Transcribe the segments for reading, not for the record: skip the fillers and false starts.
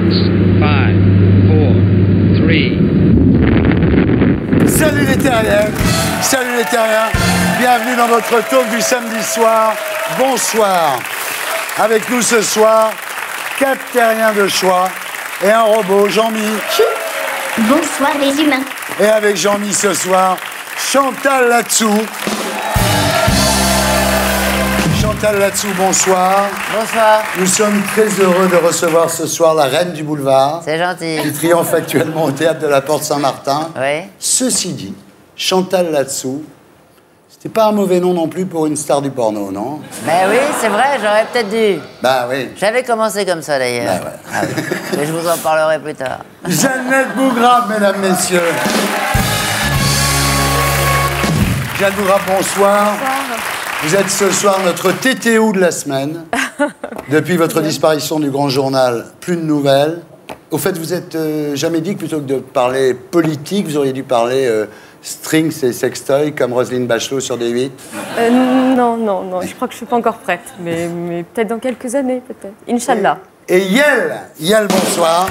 Salut les terriens, salut les terriens, bienvenue dans votre talk du samedi soir, bonsoir. Avec nous ce soir, 4 terriens de choix et un robot, Jean-Mi. Bonsoir les humains. Et avec Jean-Mi ce soir, Chantal Latsou. Chantal Latsou, bonsoir. Bonsoir. Nous sommes très heureux de recevoir ce soir la reine du boulevard. C'est gentil. Qui triomphe actuellement au théâtre de la Porte Saint-Martin. Oui. Ceci dit, Chantal Latsou, c'était pas un mauvais nom non plus pour une star du porno, non? Ben oui, c'est vrai, j'aurais peut-être dû. Bah oui. J'avais commencé comme ça d'ailleurs. Bah ouais. Ah oui. Mais je vous en parlerai plus tard. Jeannette Bougrave, mesdames, messieurs. Jeannette Bougrave, bonsoir. Bonsoir. Vous êtes ce soir notre TTO de la semaine. Depuis votre disparition du Grand Journal, plus de nouvelles. Au fait, vous êtes jamais dit que plutôt que de parler politique, vous auriez dû parler strings et sextoy comme Roselyne Bachelot sur D8? Non, je crois que je suis pas encore prête. Mais peut-être dans quelques années, peut-être. Inch'Allah. Et Yel, bonsoir.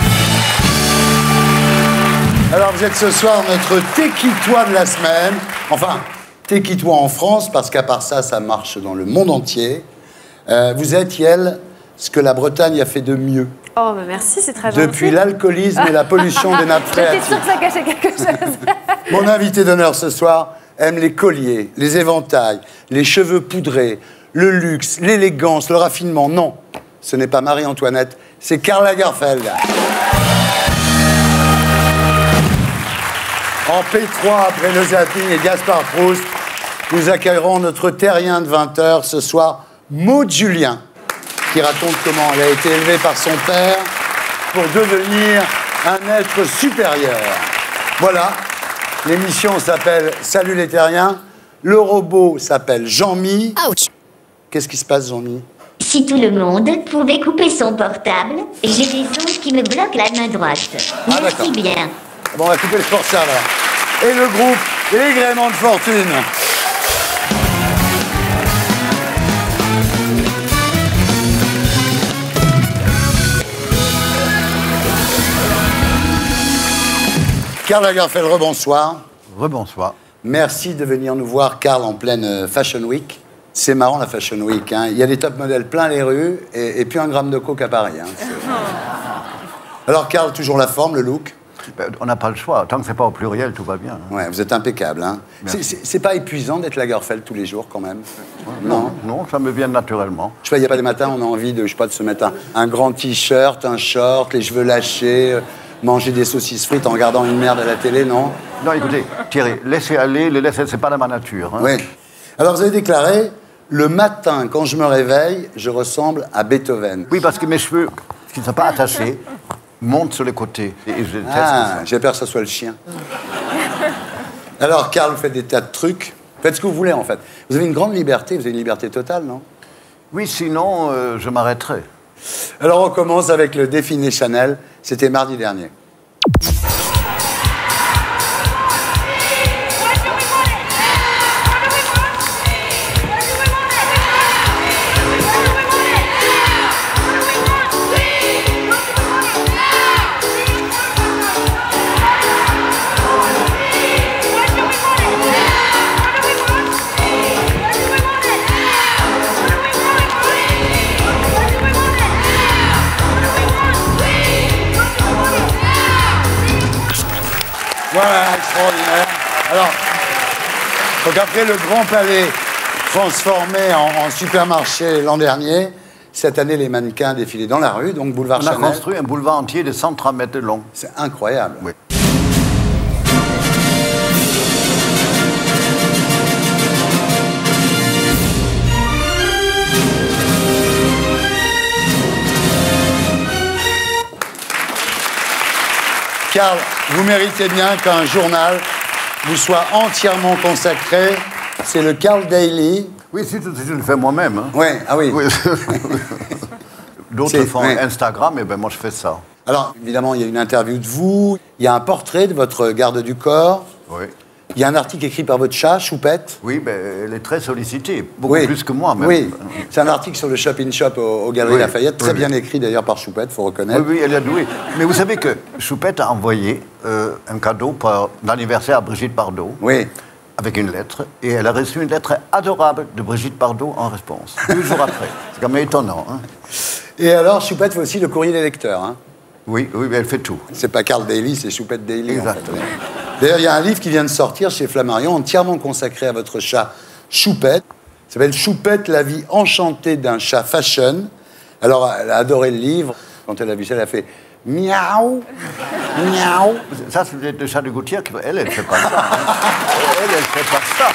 Alors, vous êtes ce soir notre Téquitois de la semaine. Enfin, Téquitois en France, parce qu'à part ça, ça marche dans le monde entier. Vous êtes, Yel, ce que la Bretagne a fait de mieux. Oh, bah merci, c'est très gentil. Depuis l'alcoolisme et la pollution des nappes J'étais phréatiques. sûre que ça cachait quelque chose. Mon invité d'honneur ce soir aime les colliers, les éventails, les cheveux poudrés, le luxe, l'élégance, le raffinement. Non, ce n'est pas Marie-Antoinette, c'est Karl Lagerfeld. En P3, après le zapping et Gaspard Proust, nous accueillerons notre terrien de 20h ce soir, Maud Julien, qui raconte comment elle a été élevée par son père pour devenir un être supérieur. Voilà, l'émission s'appelle Salut les terriens, le robot s'appelle Jean-Mi. Ouch. Qu'est-ce qui se passe, Jean-Mi? Si tout le monde pouvait couper son portable, j'ai des ondes qui me bloquent la main droite. d'accord. Merci bien. Bon, on va couper le portable. Et le groupe Les Gréments de Fortune. Karl Lagerfeld, rebonsoir. Rebonsoir. Merci de venir nous voir, Karl, en pleine Fashion Week. C'est marrant, la Fashion Week. Hein. Il y a des top modèles plein les rues et plus un gramme de coke à Paris. Hein. Alors, Karl, toujours la forme, le look? On n'a pas le choix. Tant que c'est pas au pluriel, tout va bien. Ouais, vous êtes impeccable. Hein. C'est pas épuisant d'être Lagerfeld tous les jours, quand même? Non, ça me vient naturellement. Je sais pas, il n'y a pas des matins où on a envie de, je sais pas, de se mettre un grand t-shirt, un short, les cheveux lâchés, manger des saucisses frites en regardant une merde à la télé, non? Non, écoutez, Thierry, laissez aller, c'est pas dans ma nature. Hein. Oui. Alors, vous avez déclaré, le matin, quand je me réveille, je ressemble à Beethoven. Oui, parce que mes cheveux, qui ne sont pas attachés, montent sur les côtés. Et je déteste ça. J'ai peur que ce soit le chien. Alors, Karl, vous faites des tas de trucs. Faites ce que vous voulez, en fait. Vous avez une grande liberté, vous avez une liberté totale, non? Oui, sinon, je m'arrêterai. Alors, on commence avec le défilé Chanel. C'était mardi dernier. Voilà, extraordinaire. Alors, donc après le Grand Palais transformé en supermarché l'an dernier, cette année, les mannequins défilaient dans la rue, donc boulevard Chanel. On a construit un boulevard entier de 130 mètres de long. C'est incroyable. Oui. Karl, vous méritez bien qu'un journal vous soit entièrement consacré. C'est le Karl Daily. Oui, si je le fais moi-même. Hein. Ouais, ah oui. D'autres font Instagram, et ben moi je fais ça. Alors, évidemment, il y a une interview de vous, il y a un portrait de votre garde du corps. Oui. Il y a un article écrit par votre chat, Choupette. Oui, ben, elle est très sollicitée, beaucoup Oui. plus que moi même. Oui, c'est un article sur le Shop in Shop aux Galeries Oui. Lafayette, très Oui, bien écrit d'ailleurs par Choupette, faut reconnaître. Oui, oui, elle est douée. Mais vous savez que Choupette a envoyé un cadeau pour l'anniversaire à Brigitte Bardot. Oui. Avec une lettre, et elle a reçu une lettre adorable de Brigitte Bardot en réponse, 2 jours après. C'est quand même étonnant. Hein. Et alors, Choupette fait aussi le courrier des lecteurs. Hein. Oui, oui, mais elle fait tout. C'est pas Carl Daly, c'est Choupette Daily. Exactement. En fait. D'ailleurs, il y a un livre qui vient de sortir chez Flammarion, entièrement consacré à votre chat Choupette. Il s'appelle Choupette, la vie enchantée d'un chat fashion. Alors, elle a adoré le livre. Quand elle a vu ça, elle a fait miaou, miaou. Ça, c'est le chat de Gauthier. Elle ne fait pas ça. Hein. Elle fait pas ça.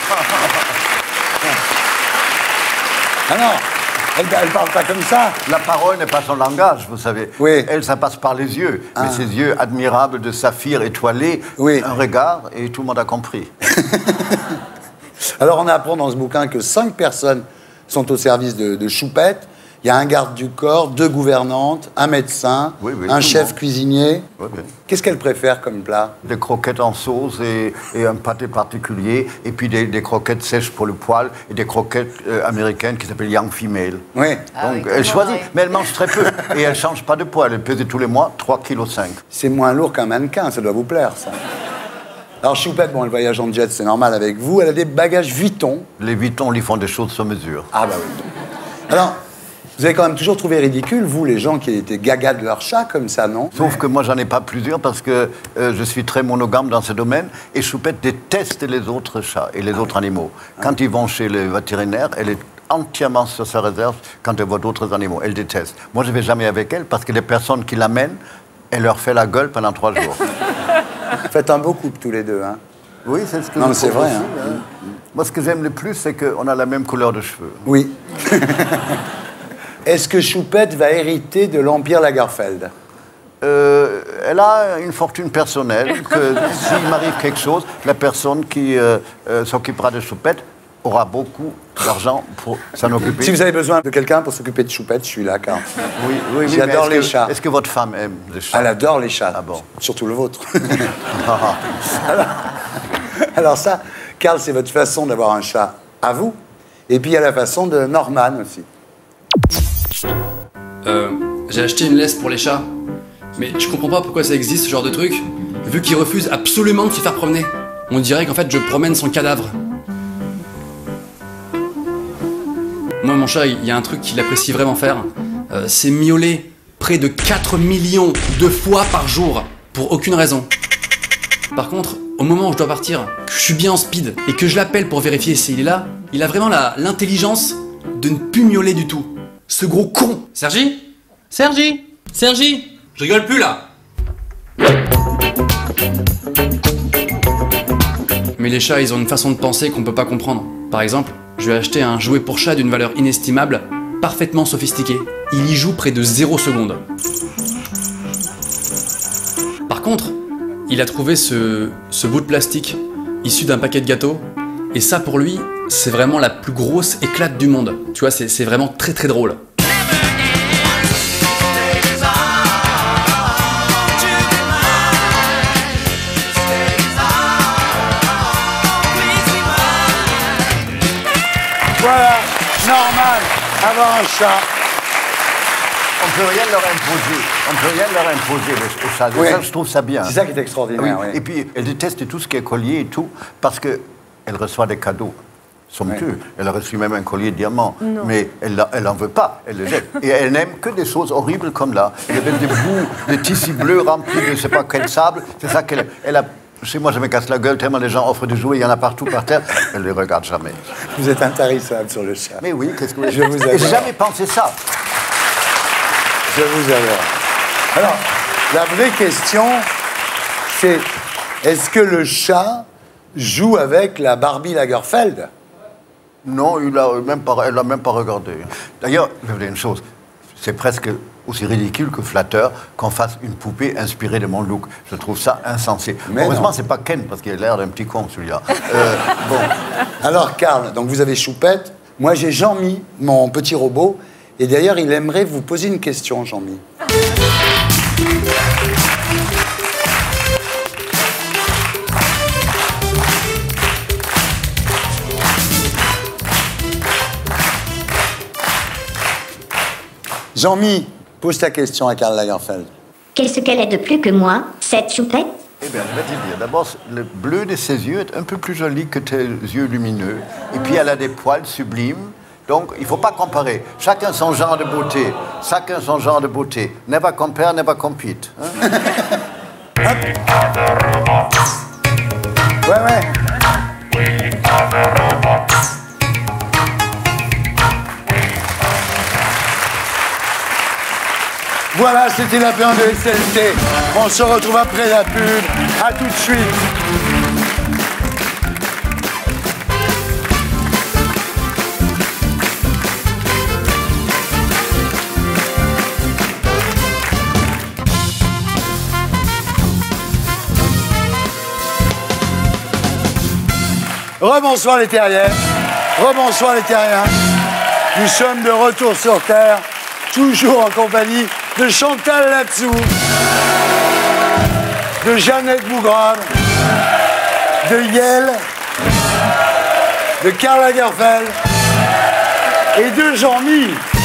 Ah non, elle parle pas comme ça. La parole n'est pas son langage, vous savez. Oui. Elle, ça passe par les yeux. Mais ses yeux admirables de saphir étoilé, Oui. un regard, et tout le monde a compris. Alors, on apprend dans ce bouquin que 5 personnes sont au service de Choupette. Il y a un garde du corps, 2 gouvernantes, un médecin, Oui, oui, un tout le chef monde. cuisinier. Oui, oui. Qu'est-ce qu'elle préfère comme plat? Des croquettes en sauce et un pâté particulier, et puis des croquettes sèches pour le poil, et des croquettes américaines qui s'appellent Young Female. Oui. Ah Donc oui, elle comment, choisit, oui. mais elle mange très peu. Et elle ne change pas de poids, elle pèse tous les mois 3,5 kg. C'est moins lourd qu'un mannequin, ça doit vous plaire, ça. Alors, Choupette, bon, elle voyage en jet, c'est normal avec vous. Elle a des bagages Vuitton. Les Vuitton lui font des choses sur mesure. Ah, bah oui. Alors, vous avez quand même toujours trouvé ridicule, vous, les gens qui étaient gaga de leur chat, comme ça, non? Sauf que moi, j'en ai pas plusieurs parce que je suis très monogame dans ce domaine. Et Choupette déteste les autres chats et les autres animaux. Quand ils vont chez le vétérinaire, elle est entièrement sur sa réserve quand elle voit d'autres animaux. Elle déteste. Moi, je ne vais jamais avec elle parce que les personnes qui l'amènent, elle leur fait la gueule pendant 3 jours. Vous faites un beau couple, tous les deux, hein? Oui, c'est ce que Non, je mais c'est trouve vrai, aussi, hein. hein. Moi, ce que j'aime le plus, c'est qu'on a la même couleur de cheveux. Oui. Est-ce que Choupette va hériter de l'Empire Lagerfeld? Elle a une fortune personnelle que s'il m'arrive quelque chose, la personne qui s'occupera de Choupette aura beaucoup d'argent pour s'en occuper. Si vous avez besoin de quelqu'un pour s'occuper de Choupette, je suis là, car Oui, oui, oui, j'adore mais les chats. Est-ce que votre femme aime les chats? Elle adore les chats. Ah bon. Surtout le vôtre. Alors ça, Karl, c'est votre façon d'avoir un chat à vous. Et puis il y a la façon de Norman aussi. J'ai acheté une laisse pour les chats. Mais je comprends pas pourquoi ça existe ce genre de truc, vu qu'ils refusent absolument de se faire promener. On dirait qu'en fait je promène son cadavre. Moi, mon chat, il y a un truc qu'il apprécie vraiment faire, c'est miauler près de 4 millions de fois par jour, pour aucune raison. Par contre, au moment où je dois partir, que je suis bien en speed, et que je l'appelle pour vérifier s'il est là, il a vraiment l'intelligence de ne plus miauler du tout. Ce gros con. Sergi? Sergi? Sergi? Je rigole plus là. Mais les chats, ils ont une façon de penser qu'on peut pas comprendre. Par exemple, je lui ai acheté un jouet pour chat d'une valeur inestimable, parfaitement sophistiqué. Il y joue près de 0 secondes. Par contre, il a trouvé ce bout de plastique issu d'un paquet de gâteaux, et ça pour lui, c'est vraiment la plus grosse éclate du monde. Tu vois, c'est vraiment très très drôle. Voilà, Norman, avoir un chat. On peut rien leur imposer. On peut rien leur imposer, les chats. Oui. Ça, je trouve ça bien. C'est ça qui est extraordinaire. Oui. Oui. Et puis, elle déteste tout ce qui est collier et tout, parce qu'elle reçoit des cadeaux. Somptueux. Elle a reçu même un collier de diamants. Mais elle n'en veut pas. Elle le jette. Et elle n'aime que des choses horribles comme là. Elle avait des bouts, des tissus bleus remplis de je ne sais pas quel sable. C'est ça qu'elle a. Chez moi, je me casse la gueule tellement les gens offrent des jouets, il y en a partout par terre. Elle ne les regarde jamais. Vous êtes intarissable sur le chat. Mais oui, qu'est-ce que Je vous adore. J'ai jamais pensé ça. Je vous adore. Alors, la vraie question, c'est est-ce que le chat joue avec la Barbie Lagerfeld? Non, elle l'a même pas regardé. D'ailleurs, je vais vous dire une chose. C'est presque aussi ridicule que flatteur qu'on fasse une poupée inspirée de mon look. Je trouve ça insensé. Mais heureusement, non. c'est pas Ken, parce qu'il a l'air d'un petit con, celui-là. Bon. Alors, Karl, donc vous avez Choupette. Moi, j'ai Jean-Mi, mon petit robot. Et d'ailleurs, il aimerait vous poser une question, Jean-Mi. Jean-Mi, pose ta question à Karl Lagerfeld. Qu'est-ce qu'elle est de plus que moi, cette choupette? Eh bien, je vais te dire, d'abord, le bleu de ses yeux est un peu plus joli que tes yeux lumineux. Et puis, elle a des poils sublimes. Donc, il ne faut pas comparer. Chacun son genre de beauté. Chacun son genre de beauté. Never compare, never compete. Hein? Ouais. Voilà, c'était la fin de SLT. On se retrouve après la pub. À tout de suite. Rebonsoir les terriens. Rebonsoir les terriens. Nous sommes de retour sur Terre, toujours en compagnie de Chantal Latsou, de Jeannette Bougrave, de Yael, de Karl Lagerfeld et de Jean-Mi.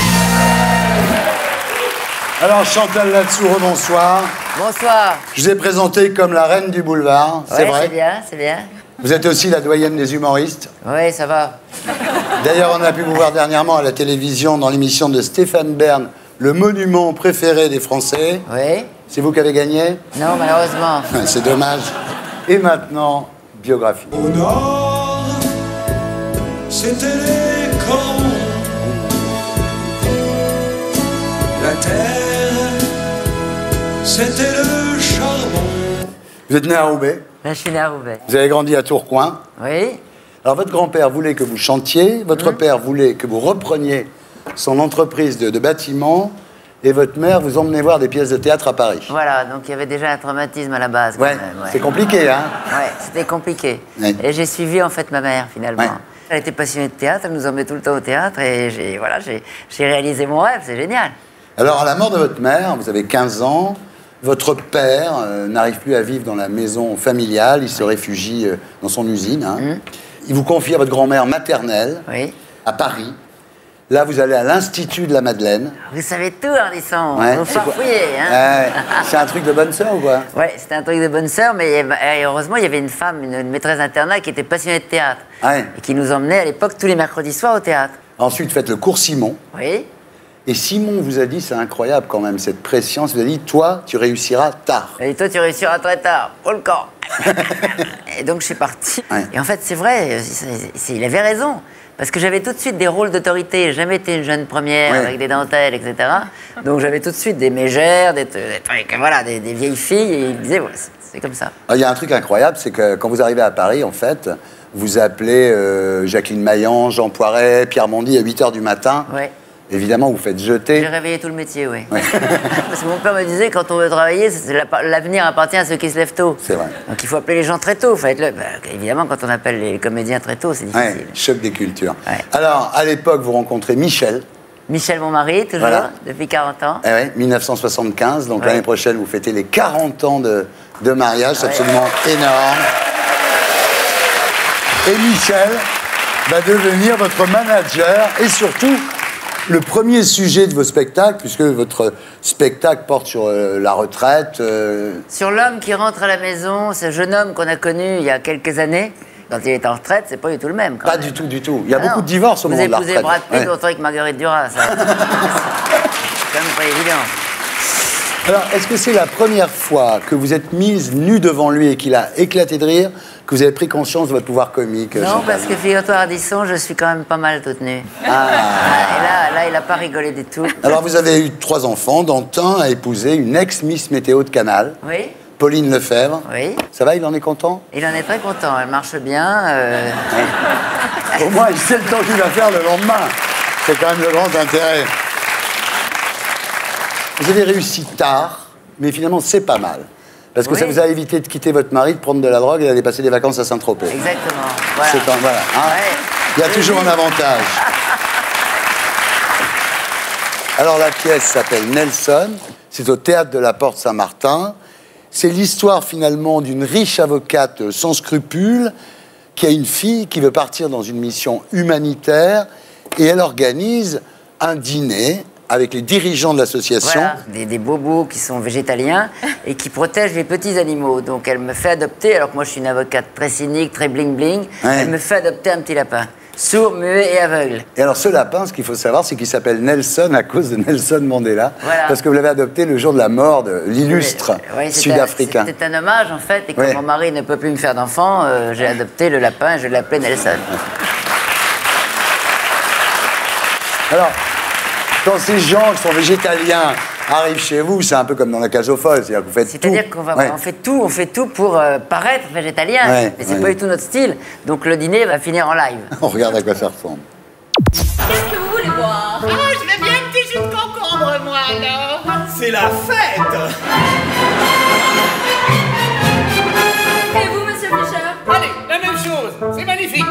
Alors Chantal Latsou, bonsoir. Bonsoir. Je vous ai présenté comme la reine du boulevard, c'est Ouais, vrai. c'est bien. Vous êtes aussi la doyenne des humoristes. Oui, ça va. D'ailleurs, on a pu vous voir dernièrement à la télévision dans l'émission de Stéphane Bern, le monument préféré des Français. Oui. C'est vous qui avez gagné? Non, malheureusement. C'est dommage. Et maintenant, biographie. Au nord, c'était les camps. La terre, c'était le charbon. Vous êtes né à Roubaix. Là, je suis né à Roubaix. Vous avez grandi à Tourcoing. Oui. Alors, votre grand-père voulait que vous chantiez, votre père voulait que vous repreniez son entreprise de bâtiment, et votre mère vous emmenait voir des pièces de théâtre à Paris. Voilà, donc il y avait déjà un traumatisme à la base. Quand Ouais, même, c'est compliqué, hein? Ouais, c'était compliqué. Ouais. Et j'ai suivi en fait ma mère finalement. Ouais. Elle était passionnée de théâtre, elle nous emmenait tout le temps au théâtre et j'ai réalisé mon rêve, c'est génial. Alors, à la mort de votre mère, vous avez 15 ans, votre père n'arrive plus à vivre dans la maison familiale, il se réfugie dans son usine. Hein. Il vous confie à votre grand-mère maternelle, Oui. à Paris. Là, vous allez à l'Institut de la Madeleine. Vous savez tout, Ardisson. Ouais, Vous c'est quoi farfouillez, hein. Ouais, c'est un truc de bonne sœur ou quoi? Ouais, c'était un truc de bonne sœur, mais heureusement, il y avait une femme, une maîtresse d'internat qui était passionnée de théâtre. Ouais. Et qui nous emmenait à l'époque tous les mercredis soirs au théâtre. Ensuite, faites le cours Simon. Oui. Et Simon vous a dit, c'est incroyable quand même, cette pression, il vous a dit, toi, tu réussiras tard. Et toi, tu réussiras très tard. Pour le camp. Et donc, je suis parti. Ouais. Et en fait, c'est vrai, il avait raison. Parce que j'avais tout de suite des rôles d'autorité. J'ai jamais été une jeune première Ouais. avec des dentelles, etc. Donc, j'avais tout de suite des mégères, des trucs, voilà, des vieilles filles. Et il me disait, voilà, c'est comme ça. Il y a un truc incroyable, c'est que quand vous arrivez à Paris, en fait, vous appelez Jacqueline Maillan, Jean Poiret, Pierre Mondy à 8h du matin. Ouais. Évidemment, vous faites J'ai jeter. réveillé tout le métier, oui. Parce que mon père me disait, quand on veut travailler, l'avenir appartient à ceux qui se lèvent tôt. C'est vrai. Donc il faut appeler les gens très tôt. Évidemment, quand on appelle les comédiens très tôt, c'est Ouais, difficile. choc des cultures. Ouais. Alors, à l'époque, vous rencontrez Michel. Michel, mon mari, toujours, Voilà. depuis 40 ans. Eh ouais, 1975, donc Ouais. l'année prochaine, vous fêtez les 40 ans de mariage, c'est Ouais. absolument énorme. Et Michel va devenir votre manager et surtout le premier sujet de vos spectacles, puisque votre spectacle porte sur la retraite. Sur l'homme qui rentre à la maison, ce jeune homme qu'on a connu il y a quelques années, quand il est en retraite, c'est pas du tout le même. Quand Pas même. du tout, du tout. Il y a Ah beaucoup non. de divorces au moment de la Vous retraite. épousez Brad Pitt, Ouais. autant avec Marguerite Duras. Ça. C'est quand même pas évident. Alors, est-ce que c'est la première fois que vous êtes mise nue devant lui et qu'il a éclaté de rire, que vous avez pris conscience de votre pouvoir comique? Non, Chantal parce que figure-toi, Ardisson, je suis quand même pas mal toute nue. Ah. Et là, il a pas rigolé du tout. Alors, vous avez eu 3 enfants, dont un a épousé une ex-Miss Météo de Canal, Oui, Pauline Lefebvre. oui. Ça va, il en est content? Il en est très content, elle marche bien. Au moins, il sait le temps qu'il va faire le lendemain. C'est quand même le grand intérêt. Vous avez réussi tard, mais finalement, c'est pas mal. Parce que Oui. ça vous a évité de quitter votre mari, de prendre de la drogue et d'aller passer des vacances à Saint-Tropez. Exactement. Voilà. C'est quand- voilà, hein. Ouais. Il y a toujours un avantage. Alors la pièce s'appelle Nelson, c'est au théâtre de la Porte Saint-Martin. C'est l'histoire finalement d'une riche avocate sans scrupules qui a une fille qui veut partir dans une mission humanitaire et elle organise un dîner avec les dirigeants de l'association. Voilà, des bobos qui sont végétaliens et qui protègent les petits animaux. Donc elle me fait adopter, alors que moi je suis une avocate très cynique, très bling-bling, Ouais. elle me fait adopter un petit lapin. Sourd, muet et aveugle. Et alors ce lapin, ce qu'il faut savoir, c'est qu'il s'appelle Nelson à cause de Nelson Mandela, Voilà. parce que vous l'avez adopté le jour de la mort de l'illustre Oui, sud-africain. C'était un hommage en fait, et comme Ouais. mon mari ne peut plus me faire d'enfant, j'ai adopté le lapin et je l'appelais Nelson. Alors, quand ces gens qui sont végétaliens arrivent chez vous, c'est un peu comme dans la cage aux folles, c'est-à-dire que vous faites tout. C'est-à-dire qu'on Ouais. on fait tout pour paraître végétalien, Ouais, mais c'est ouais. pas du tout notre style. Donc le dîner va finir en live. On regarde à quoi ça ressemble. Qu'est-ce que vous voulez boire? Oh, je veux bien un petit jus de concombre, moi, alors. C'est la fête. Et vous, monsieur Fischer? Allez, la même chose. C'est magnifique.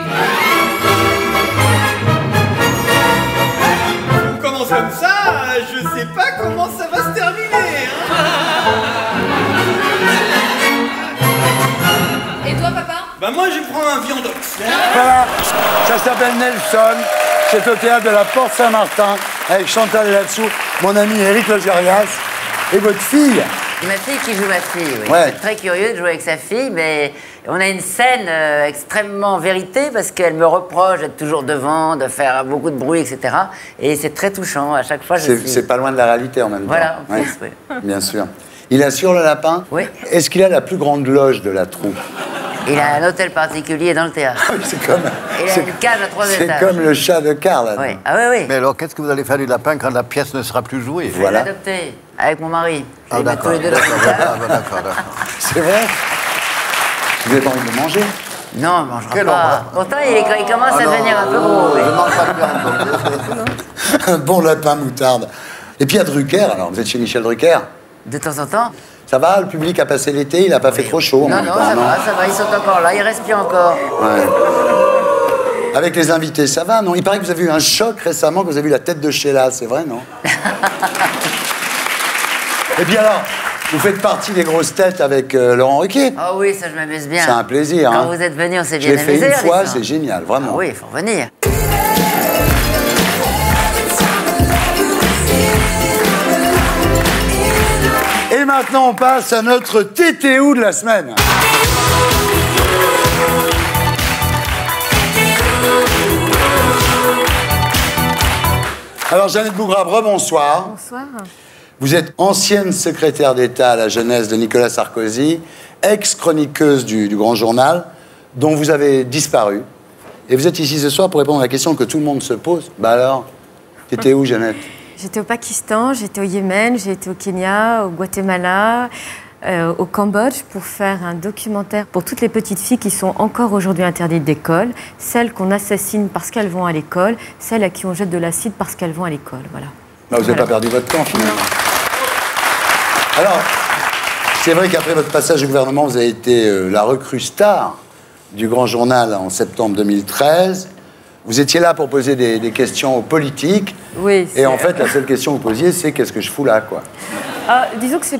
On commence comme ça, je sais pas comment ça va se terminer. Et toi, papa? Bah moi, je prends un viandox. Voilà, ça s'appelle Nelson. C'est au théâtre de la Porte Saint-Martin avec Chantal là-dessous, mon ami Éric Logérias et votre fille. C'est ma fille qui joue ma fille, oui. Ouais. C'est très curieux de jouer avec sa fille, mais on a une scène extrêmement vérité parce qu'elle me reproche d'être toujours devant, de faire beaucoup de bruit, etc. Et c'est très touchant. À chaque fois, je suis... C'est pas loin de la réalité en même temps. Voilà, en plus, oui. Bien sûr. Il assure le lapin. Oui. Est-ce qu'il a la plus grande loge de la troupe? Il a un hôtel particulier dans le théâtre. C'est comme. Il a c'est- une cage à 3 C'est étages. comme le chat de Karl. Oui. Ah oui, oui. Mais alors, qu'est-ce que vous allez faire du lapin quand la pièce ne sera plus jouée? Je vais Voilà. l'adopter avec mon mari. Je Ah, vais les mettre tous d'accord. les deux dans une cage. D'accord. C'est vrai. Vous avez pas envie de manger? Non, on ne mangera Quelle pas. horreur. Pourtant, il commence à devenir un peu gros. oui. Je mange pas de viande, donc. Un bon lapin moutarde. Et puis il y a Drucker, alors vous êtes chez Michel Drucker. De temps en temps. Ça va, le public a passé l'été, il n'a pas fait trop chaud en Non, même non, temps, ça va, ils sont encore là, ils respirent encore. Ouais. Avec les invités, ça va, non? Il paraît que vous avez eu un choc récemment, que vous avez vu la tête de Sheila, c'est vrai, non? Et puis alors, vous faites partie des grosses têtes avec Laurent Ruquier. Ah oui, ça je m'amuse bien. C'est un plaisir. Quand hein. vous êtes venu, on s'est Je bien l'ai fait amusé. une fois, Alexandre. c'est génial, vraiment. Ah oui, il faut revenir. Et maintenant, on passe à notre TTO de la semaine. Alors, Jeannette Bougrabe, rebonsoir. Bonsoir. Vous êtes ancienne secrétaire d'État à la jeunesse de Nicolas Sarkozy, ex-chroniqueuse du Grand Journal, dont vous avez disparu. Et vous êtes ici ce soir pour répondre à la question que tout le monde se pose. Bah alors, t'étais où, Jeannette? J'étais au Pakistan, j'étais au Yémen, j'ai été au Kenya, au Guatemala, au Cambodge pour faire un documentaire pour toutes les petites filles qui sont encore aujourd'hui interdites d'école, celles qu'on assassine parce qu'elles vont à l'école, celles à qui on jette de l'acide parce qu'elles vont à l'école. Voilà. Bah, vous n'avez pas perdu votre temps, finalement. Alors, c'est vrai qu'après votre passage au gouvernement, vous avez été la recrue star du Grand Journal en septembre 2013. Vous étiez là pour poser des questions aux politiques. Oui. Et en fait, la seule question que vous posiez, c'est qu'est-ce que je fous là, quoi. Disons que c'est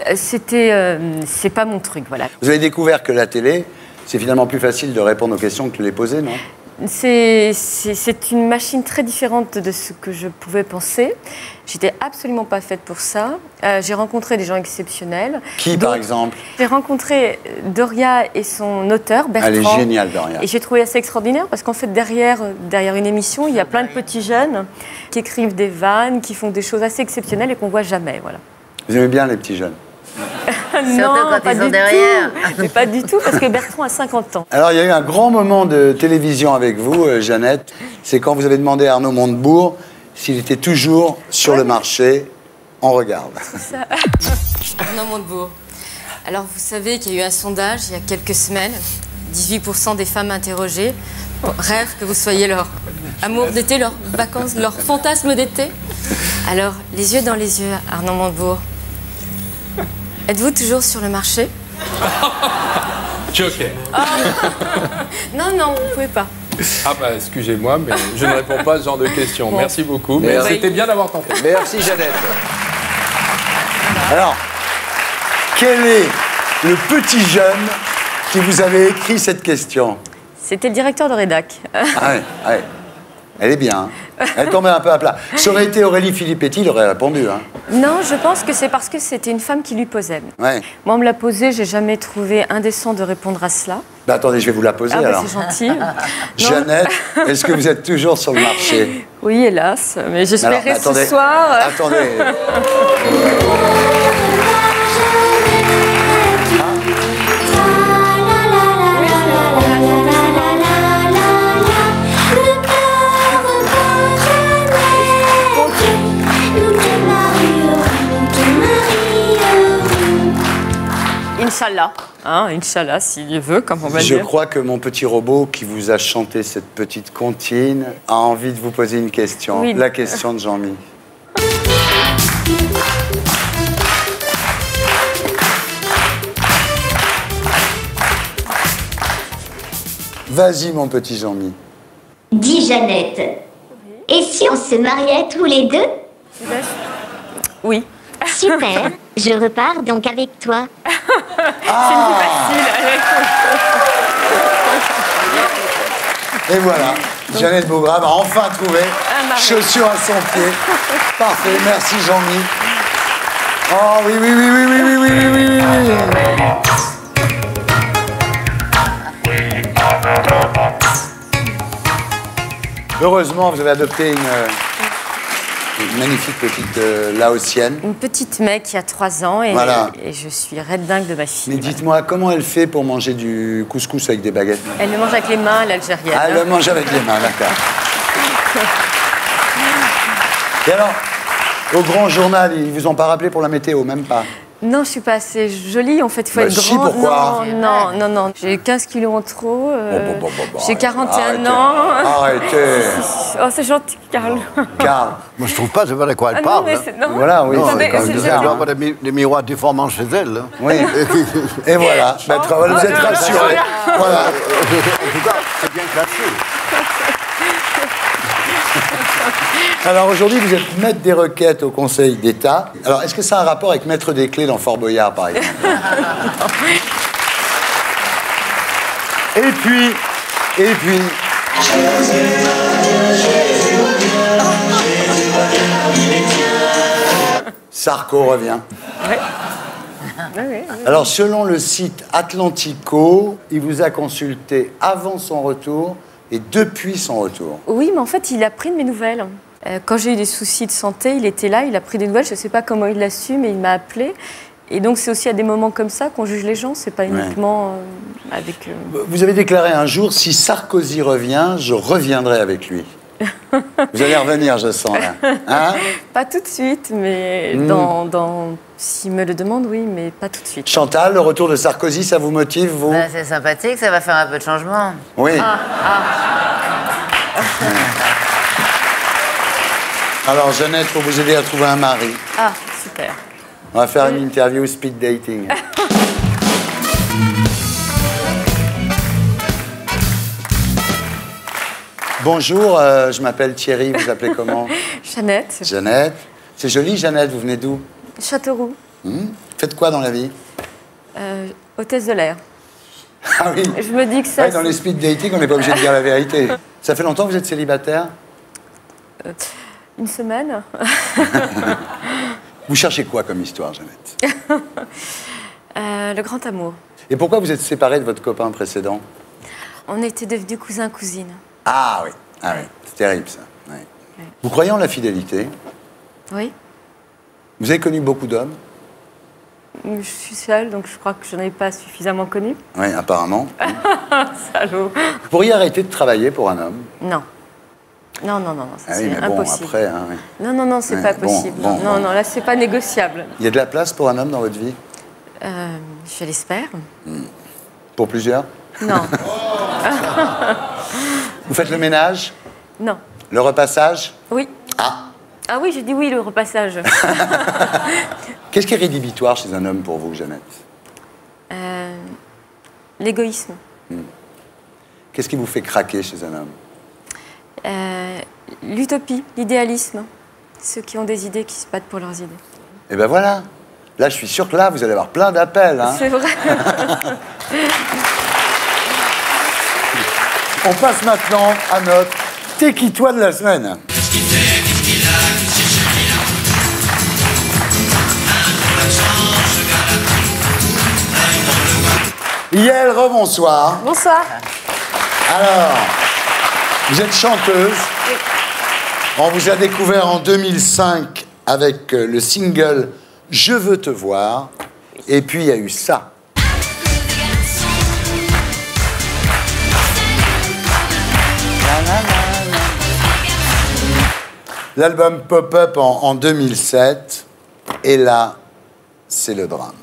pas mon truc, voilà. Vous avez découvert que la télé, c'est finalement plus facile de répondre aux questions que de les poser, non? C'est une machine très différente de ce que je pouvais penser. J'étais absolument pas faite pour ça. J'ai rencontré des gens exceptionnels. Qui, par exemple? J'ai rencontré Doria et son auteur, Bertrand. Elle est géniale, Doria. Et j'ai trouvé ça extraordinaire parce qu'en fait, derrière une émission, il y a plein de petits jeunes qui écrivent des vannes, qui font des choses assez exceptionnelles et qu'on voit jamais. Voilà. Vous aimez bien les petits jeunes? Non, quand pas ils sont du derrière. tout. Mais pas du tout, parce que Bertrand a 50 ans. Alors, il y a eu un grand moment de télévision avec vous, Jeannette. C'est quand vous avez demandé à Arnaud Montebourg s'il était toujours sur le marché. On regarde. Arnaud Montebourg. Alors, vous savez qu'il y a eu un sondage il y a quelques semaines. 18% des femmes interrogées rêvent que vous soyez leur amour d'été, leurs vacances, leur fantasme d'été. Alors, les yeux dans les yeux, Arnaud Montebourg. Êtes-vous toujours sur le marché? Joker. Non, vous pouvez pas. Ah bah excusez-moi, mais je ne réponds pas à ce genre de questions. Bon. Merci beaucoup, mais Merci. c'était bien d'avoir tenté. Merci, Jeannette. Alors, quel est le petit jeune qui vous avait écrit cette question? C'était le directeur de rédac. Ah ouais, ouais. Elle est bien. Elle tombait un peu à plat. Ça aurait été Aurélie Filippetti, il aurait répondu. Hein. Non, je pense que c'est parce que c'était une femme qui lui posait. Ouais. Moi, on me l'a posée, j'ai jamais trouvé indécent de répondre à cela. Bah, attendez, je vais vous la poser alors. C'est gentil. Jeannette, est-ce que vous êtes toujours sur le marché? Oui, hélas, mais j'espérais ce soir. Attendez. Inch'Allah, hein, Inch'Allah, s'il veut, comme on va dire. Je crois que mon petit robot qui vous a chanté cette petite comptine a envie de vous poser une question. Oui. La question de Jean-Mi. Vas-y, mon petit Jean-Mi. Dis Jeannette. Et si on se mariait tous les deux? Oui. Super. Je repars donc avec toi. Et voilà, Jeannette Beaugrave a enfin trouvé chaussures à son pied. Parfait, merci Jean-Mi. Oh oui, oui, oui, oui, oui, oui, oui, oui, oui, oui. Heureusement, vous avez adopté une magnifique petite Laotienne. Une petite mec qui a 3 ans et, Voilà. et je suis red dingue de ma fille. Mais dites-moi, comment elle fait pour manger du couscous avec des baguettes? Elle le mange avec les mains, l'algérienne. Ah, elle le mange avec les mains, d'accord. Et alors, au grand journal, ils vous ont pas rappelé pour la météo, même pas? Non, je suis pas assez jolie, en fait, il faut Bah être si, grande. pourquoi? Non. J'ai 15 kilos en trop, j'ai 41 arrêtez. ans. Arrêtez. Oh, c'est gentil, Karl. Karl. Moi, je trouve pas, c'est pas de quoi elle Ah non, parle. mais hein. c'est... Non. Voilà, oui, Non, c'est quand même elle bizarre. doit Hein. avoir des miroirs déformants chez elle. Hein. Oui. Et voilà, vous êtes rassurés. Voilà. En tout cas, c'est bien classé. Alors aujourd'hui, vous êtes maître des requêtes au Conseil d'État. Alors, est-ce que ça a un rapport avec maître des clés dans Fort Boyard, par exemple? Et puis... Sarko revient. Alors, selon le site Atlantico, il vous a consulté avant son retour et depuis son retour. Oui, mais en fait, il a pris de mes nouvelles. Quand j'ai eu des soucis de santé, il était là, il a pris des nouvelles. Je ne sais pas comment il l'a su, mais il m'a appelé. Et donc, c'est aussi à des moments comme ça qu'on juge les gens. C'est pas uniquement avec... Vous avez déclaré un jour, si Sarkozy revient, je reviendrai avec lui. Vous allez revenir, je sens, là. Hein? Pas tout de suite, mais s'il me le demande, oui, mais pas tout de suite. Chantal, le retour de Sarkozy, ça vous motive, vous? Bah, c'est sympathique, ça va faire un peu de changement. Oui. Alors, Jeannette, pour vous aider à trouver un mari, Ah, super. on va faire une interview speed dating. Bonjour, je m'appelle Thierry, vous appelez comment? Jeannette. Jeannette. C'est joli, Jeannette, vous venez d'où? Châteauroux. Faites quoi dans la vie? Hôtesse de l'air. Ah oui. Je me dis que ça... Ouais, dans les speed dating, on n'est pas obligé de dire la vérité. Ça fait longtemps que vous êtes célibataire? Une semaine. Vous cherchez quoi comme histoire, Jeannette? Le grand amour. Et pourquoi vous êtes séparée de votre copain précédent? On était devenus cousins-cousines. Ah oui, c'est terrible ça. Ouais. Ouais. Vous croyez en la fidélité? Oui. Vous avez connu beaucoup d'hommes? Je suis seule, donc je crois que je n'en ai pas suffisamment connu. Oui, apparemment. Salaud. Vous pourriez arrêter de travailler pour un homme? Non. Non, ça, Ah oui, c'est mais bon, impossible. après... Hein, oui. Non, c'est Ouais, pas bon, possible. bon. Non, là, c'est pas négociable. Il y a de la place pour un homme dans votre vie? Je l'espère. Pour plusieurs? Non. Vous faites le ménage? Non. Le repassage? Oui. Ah oui, j'ai dit oui, le repassage. Qu'est-ce qui est rédhibitoire chez un homme pour vous, Jeannette? L'égoïsme. Qu'est-ce qui vous fait craquer chez un homme? L'utopie, l'idéalisme. Ceux qui ont des idées, qui se battent pour leurs idées. Et ben voilà. Là, je suis sûr que là, vous allez avoir plein d'appels. Hein. C'est vrai. On passe maintenant à notre T'es qui toi de la semaine? Yael, rebonsoir. Bonsoir. Alors, vous êtes chanteuse. Oui. On vous a découvert en 2005 avec le single « Je veux te voir ». Et puis, il y a eu ça. L'album Pop-Up en 2007. Et là, c'est le drame.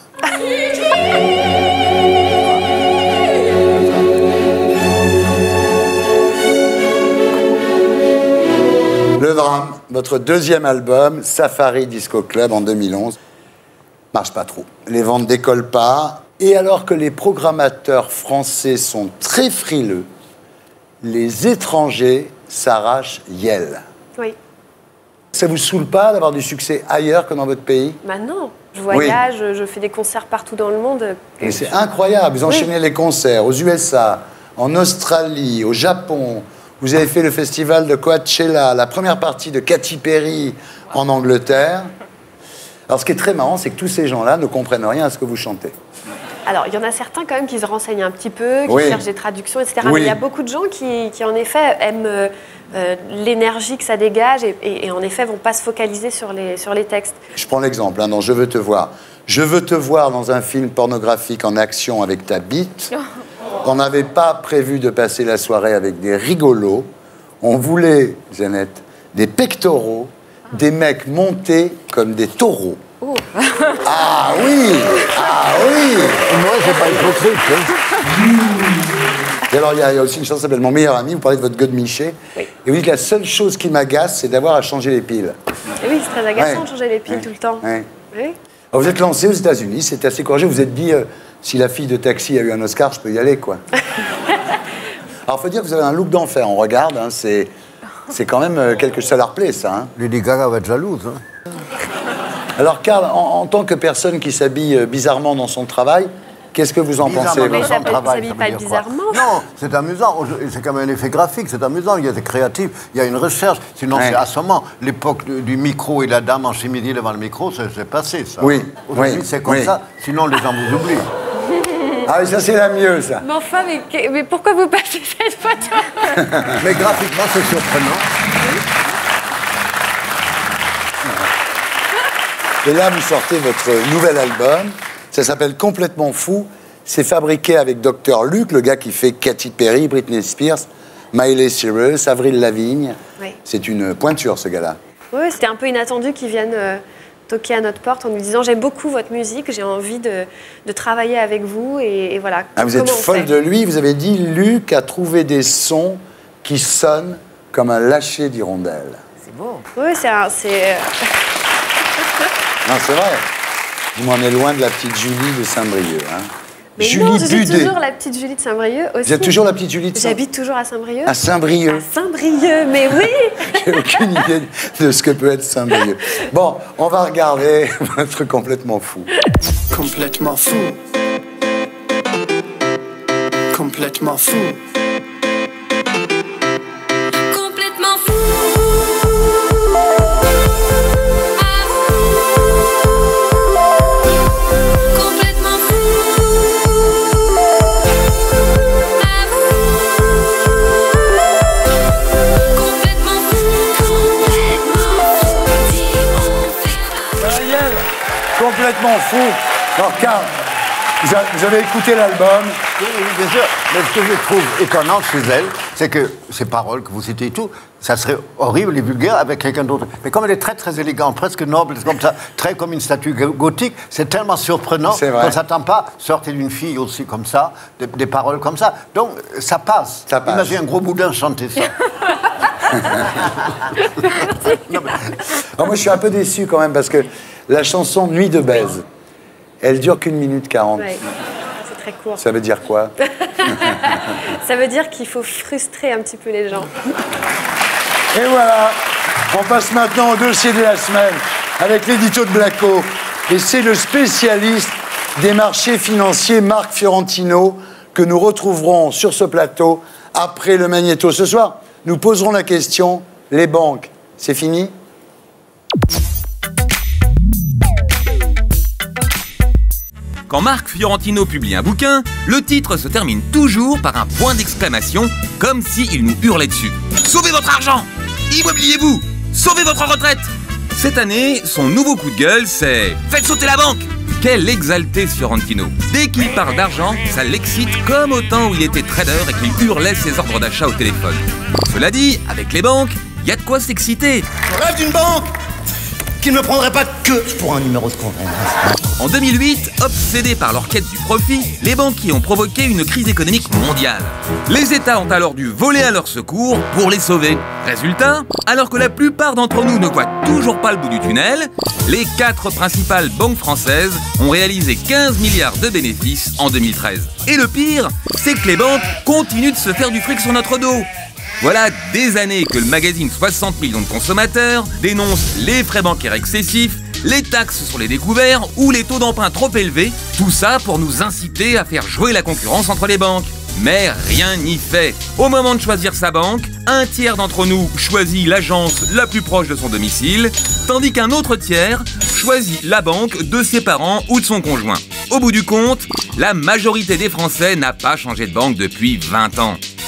Le drame, votre deuxième album, Safari Disco Club en 2011, marche pas trop. Les ventes décollent pas. Et alors que les programmateurs français sont très frileux, les étrangers s'arrachent Yael. Oui. Ça vous saoule pas d'avoir du succès ailleurs que dans votre pays? Bah non, je voyage, je fais des concerts partout dans le monde. Mais c'est incroyable, vous enchaînez les concerts aux USA, en Australie, au Japon. Vous avez fait le festival de Coachella, la première partie de Katy Perry en Angleterre. Alors ce qui est très marrant, c'est que tous ces gens-là ne comprennent rien à ce que vous chantez. Alors, il y en a certains quand même qui se renseignent un petit peu, qui cherchent des traductions, etc. Oui. Mais il y a beaucoup de gens qui en effet, aiment l'énergie que ça dégage et en effet, vont pas se focaliser sur les textes. Je prends l'exemple dans « Je veux te voir ». Je veux te voir dans un film pornographique en action avec ta bite. On n'avait pas prévu de passer la soirée avec des rigolos. On voulait, Jeannette, des pectoraux, des mecs montés comme des taureaux. Oh. Ah oui! Ah oui! Moi, c'est pas hypocrite. Et alors, il y a aussi une chanson qui s'appelle Mon meilleur ami. Vous parlez de votre godemiché. Oui. Et vous dites que la seule chose qui m'agace, c'est d'avoir à changer les piles. Et oui, c'est très agaçant de changer les piles tout le temps. Ouais. Oui. Alors, vous êtes lancé aux États-Unis, c'est assez courageux. Vous vous êtes dit, si la fille de Taxi a eu un Oscar, je peux y aller, quoi. Alors, il faut dire que vous avez un look d'enfer. On regarde, c'est quand même quelque chose. Ça leur plaît, ça. Lady Gaga va être jalouse. Alors, Karl, en tant que personne qui s'habille bizarrement dans son travail, qu'est-ce que vous en pensez? Mais ça s'habille pas bizarrement. Non, c'est amusant. C'est quand même un effet graphique, c'est amusant. Il y a des créatifs, il y a une recherche. Sinon, c'est assommant. L'époque du micro et la dame en chimie devant le micro, c'est passé, ça. Oui. Aujourd'hui, c'est comme ça. Sinon, les gens vous oublient. Ah oui, ça, c'est la mieux, ça. Mais enfin, mais pourquoi vous passez cette photo? Mais graphiquement, c'est surprenant. Et là, vous sortez votre nouvel album. Ça s'appelle Complètement Fou. C'est fabriqué avec Dr. Luke, le gars qui fait Katy Perry, Britney Spears, Miley Cyrus, Avril Lavigne. Oui. C'est une pointure, ce gars-là. Oui, c'était un peu inattendu qu'ils viennent toquer à notre porte en nous disant « J'aime beaucoup votre musique, j'ai envie de travailler avec vous. » Et voilà. Ah, vous êtes folle de lui. Vous avez dit « Luc a trouvé des sons qui sonnent comme un lâcher d'hirondelle. » C'est beau. Oui, c'est... Non, c'est vrai. Je m'en est loin de la petite Julie de Saint-Brieuc. Hein. Mais Julie non, je suis Budet. toujours la petite Julie de Saint-Brieuc aussi. Vous êtes toujours la petite Julie de Saint-Brieuc? J'habite toujours à Saint-Brieuc. À Saint-Brieuc. À Saint-Brieuc, mais oui. J'ai aucune idée de ce que peut être Saint-Brieuc. Bon, on va regarder votre Complètement Fou. Complètement fou. Complètement fou. Complètement fou. Complètement fou. Complètement fou. Alors, Karl, vous avez écouté l'album. Oui, bien sûr. Mais ce que je trouve étonnant chez elle, c'est que ces paroles que vous citez et tout, ça serait horrible et vulgaire avec quelqu'un d'autre. Mais comme elle est très, très élégante, presque noble, comme ça, très comme une statue gothique, c'est tellement surprenant qu'on ne s'attend pas sortir d'une fille aussi comme ça, des paroles comme ça. Donc, ça passe. Imaginez un gros boudin chanter ça. Alors moi, je suis un peu déçu quand même parce que la chanson Nuit de baise, elle dure qu'1 minute 40. Ouais, c'est très court. Ça veut dire quoi? Ça veut dire qu'il faut frustrer un petit peu les gens. Et voilà, on passe maintenant au dossier de la semaine avec l'édito de Blacko. Et c'est le spécialiste des marchés financiers, Marc Fiorentino, que nous retrouverons sur ce plateau après le Magnéto. Ce soir, nous poserons la question, les banques, c'est fini ? Quand Marc Fiorentino publie un bouquin, le titre se termine toujours par un point d'exclamation, comme s'il nous hurlait dessus. Sauvez votre argent! Immobiliez-vous! Sauvez votre retraite! Cette année, son nouveau coup de gueule, c'est « Faites sauter la banque !» Quel exalté ce Fiorentino! Dès qu'il parle d'argent, ça l'excite comme au temps où il était trader et qu'il hurlait ses ordres d'achat au téléphone. Cela dit, avec les banques, il y a de quoi s'exciter. Je rêve d'une banque qui ne me prendrait pas que pour un numéro de compte. En 2008, obsédés par leur quête du profit, les banquiers ont provoqué une crise économique mondiale. Les États ont alors dû voler à leur secours pour les sauver. Résultat, alors que la plupart d'entre nous ne voient toujours pas le bout du tunnel, les 4 principales banques françaises ont réalisé 15 milliards de bénéfices en 2013. Et le pire, c'est que les banques continuent de se faire du fric sur notre dos. Voilà des années que le magazine 60 millions de consommateurs dénonce les frais bancaires excessifs, les taxes sur les découverts ou les taux d'emprunt trop élevés, tout ça pour nous inciter à faire jouer la concurrence entre les banques. Mais rien n'y fait. Au moment de choisir sa banque, un tiers d'entre nous choisit l'agence la plus proche de son domicile, tandis qu'un autre tiers choisit la banque de ses parents ou de son conjoint. Au bout du compte, la majorité des Français n'a pas changé de banque depuis 20 ans. Robert ?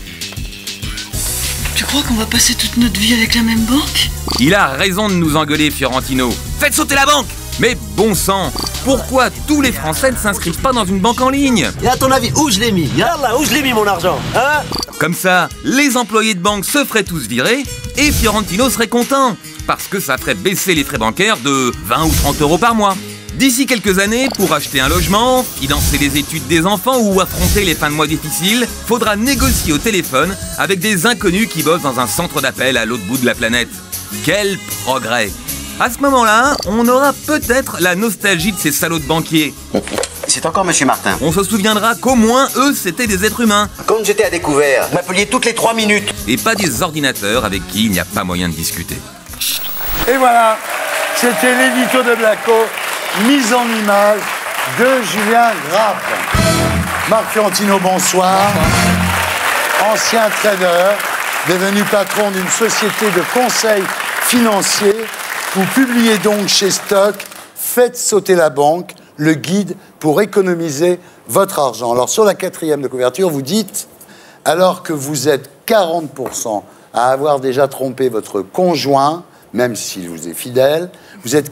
Tu crois qu'on va passer toute notre vie avec la même banque ? Il a raison de nous engueuler, Fiorentino. Faites sauter la banque! Mais bon sang, pourquoi tous les Français ne s'inscrivent pas dans une banque en ligne? Et à ton avis, où je l'ai mis? Là, où je l'ai mis mon argent? Hein? Comme ça, les employés de banque se feraient tous virer et Fiorentino serait content, parce que ça ferait baisser les frais bancaires de 20 ou 30 euros par mois. D'ici quelques années, pour acheter un logement, financer les études des enfants ou affronter les fins de mois difficiles, faudra négocier au téléphone avec des inconnus qui bossent dans un centre d'appel à l'autre bout de la planète. Quel progrès! À ce moment-là, on aura peut-être la nostalgie de ces salauds de banquiers. C'est encore Monsieur Martin. On se souviendra qu'au moins, eux, c'était des êtres humains. Quand j'étais à découvert, vous m'appeliez toutes les 3 minutes. Et pas des ordinateurs avec qui il n'y a pas moyen de discuter. Et voilà, c'était l'édito de Blacko, mise en image de Julien Graff. Marc Fiorentino, bonsoir. Ancien trader, devenu patron d'une société de conseil financier. Vous publiez donc chez Stock « Faites sauter la banque », le guide pour économiser votre argent. Alors, sur la 4e de couverture, vous dites « Alors que vous êtes 40% à avoir déjà trompé votre conjoint, même s'il vous est fidèle, vous êtes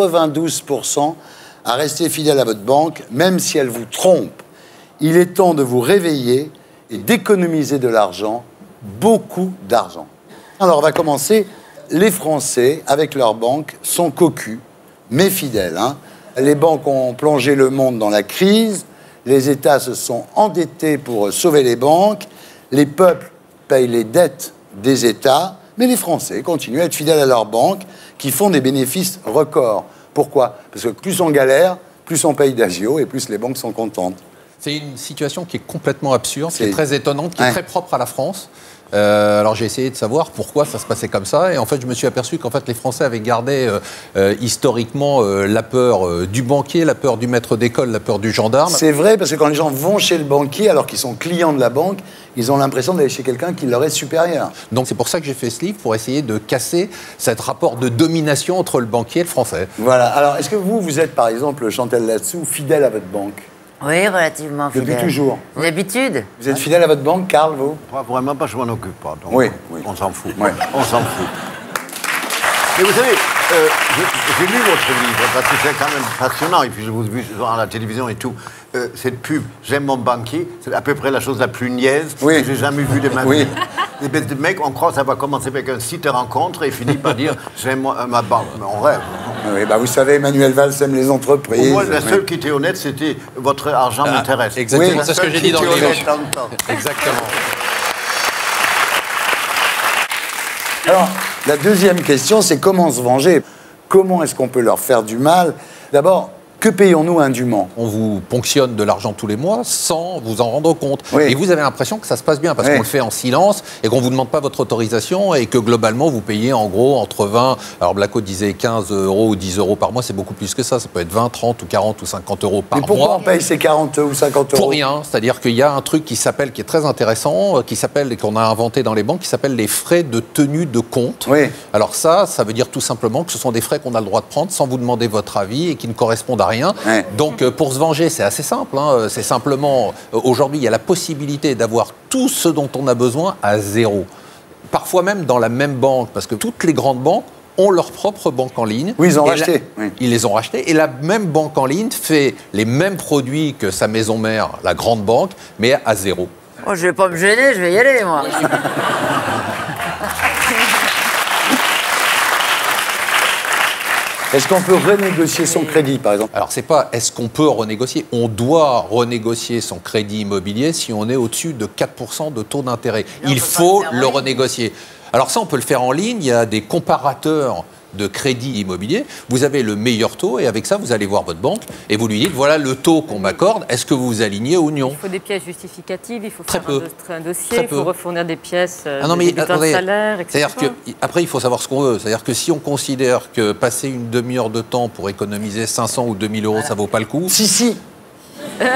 92% à rester fidèle à votre banque, même si elle vous trompe. Il est temps de vous réveiller et d'économiser de l'argent, beaucoup d'argent. » Alors, on va commencer. Les Français, avec leurs banques, sont cocus, mais fidèles. Les banques ont plongé le monde dans la crise, les États se sont endettés pour sauver les banques, les peuples payent les dettes des États, mais les Français continuent à être fidèles à leurs banques, qui font des bénéfices records. Pourquoi? Parce que plus on galère, plus on paye d'agio et plus les banques sont contentes. C'est une situation qui est complètement absurde, qui est très étonnante, qui est très propre à la France. Alors j'ai essayé de savoir pourquoi ça se passait comme ça et en fait je me suis aperçu qu'en fait les Français avaient gardé historiquement la peur du banquier, la peur du maître d'école, la peur du gendarme. C'est vrai parce que quand les gens vont chez le banquier alors qu'ils sont clients de la banque, ils ont l'impression d'aller chez quelqu'un qui leur est supérieur. Donc c'est pour ça que j'ai fait ce livre, pour essayer de casser cet rapport de domination entre le banquier et le Français. Voilà, alors est-ce que vous êtes par exemple, Chantal Latsou, fidèle à votre banque? Oui, relativement fidèle. Depuis toujours. D'habitude. Vous êtes fidèle à votre banque, Karl, vous? Moi, vraiment pas, je m'en occupe pas. Donc oui. On s'en fout. Oui. On s'en fout. Mais vous savez, j'ai lu votre livre parce que c'est quand même passionnant. Et puis je vous ai vu à la télévision et tout. Cette pub, j'aime mon banquier, c'est à peu près la chose la plus niaise que j'ai jamais vue de ma vie. Les mecs, on croit que ça va commencer avec un site de rencontre et finit par dire j'aime ma banque. Mais on rêve. Oui, bah vous savez, Emmanuel Valls aime les entreprises. Pour moi, la seule qui était honnête, c'était votre argent m'intéresse. Exactement, c'est ce que j'ai dit dans le livre. Exactement. Alors, la deuxième question, c'est comment se venger? Comment est-ce qu'on peut leur faire du mal? D'abord, que payons-nous indûment? On vous ponctionne de l'argent tous les mois sans vous en rendre compte. Oui. Et vous avez l'impression que ça se passe bien parce qu'on le fait en silence et qu'on ne vous demande pas votre autorisation et que globalement vous payez en gros entre 20, alors Blacko disait 15 € ou 10 € par mois, c'est beaucoup plus que ça. Ça peut être 20, 30 ou 40 ou 50 € par mois. Mais pourquoi on paye ces 40 ou 50 €? Pour rien. C'est-à-dire qu'il y a un truc qui est très intéressant, qui s'appelle, et qu'on a inventé dans les banques, qui s'appelle les frais de tenue de compte. Oui. Alors ça veut dire tout simplement que ce sont des frais qu'on a le droit de prendre sans vous demander votre avis et qui ne correspondent à rien. Ouais. Donc pour se venger, c'est assez simple. Hein. C'est simplement, aujourd'hui, il y a la possibilité d'avoir tout ce dont on a besoin à zéro. Parfois même dans la même banque, parce que toutes les grandes banques ont leur propre banque en ligne. Oui, ils ont racheté. Oui. Ils les ont rachetés. Et la même banque en ligne fait les mêmes produits que sa maison mère, la grande banque, mais à zéro. Oh, je vais pas me gêner, je vais y aller, moi. Est-ce qu'on peut renégocier son crédit, par exemple? Alors, c'est pas est-ce qu'on peut renégocier. On doit renégocier son crédit immobilier si on est au-dessus de 4% de taux d'intérêt. Il faut le renégocier. Alors ça, on peut le faire en ligne. Il y a des comparateurs de crédit immobilier. Vous avez le meilleur taux et avec ça, vous allez voir votre banque et vous lui dites, voilà le taux qu'on m'accorde. Est-ce que vous vous alignez ou non? Il faut des pièces justificatives, il faut Très faire peu. un dossier, Très il faut peu. refournir des pièces non, mais de bulletins de salaire, etc. C'est-à-dire qu'après, il faut savoir ce qu'on veut. C'est-à-dire que si on considère que passer une demi-heure de temps pour économiser 500 ou 2000 €, ça vaut pas le coup. Si. Voilà.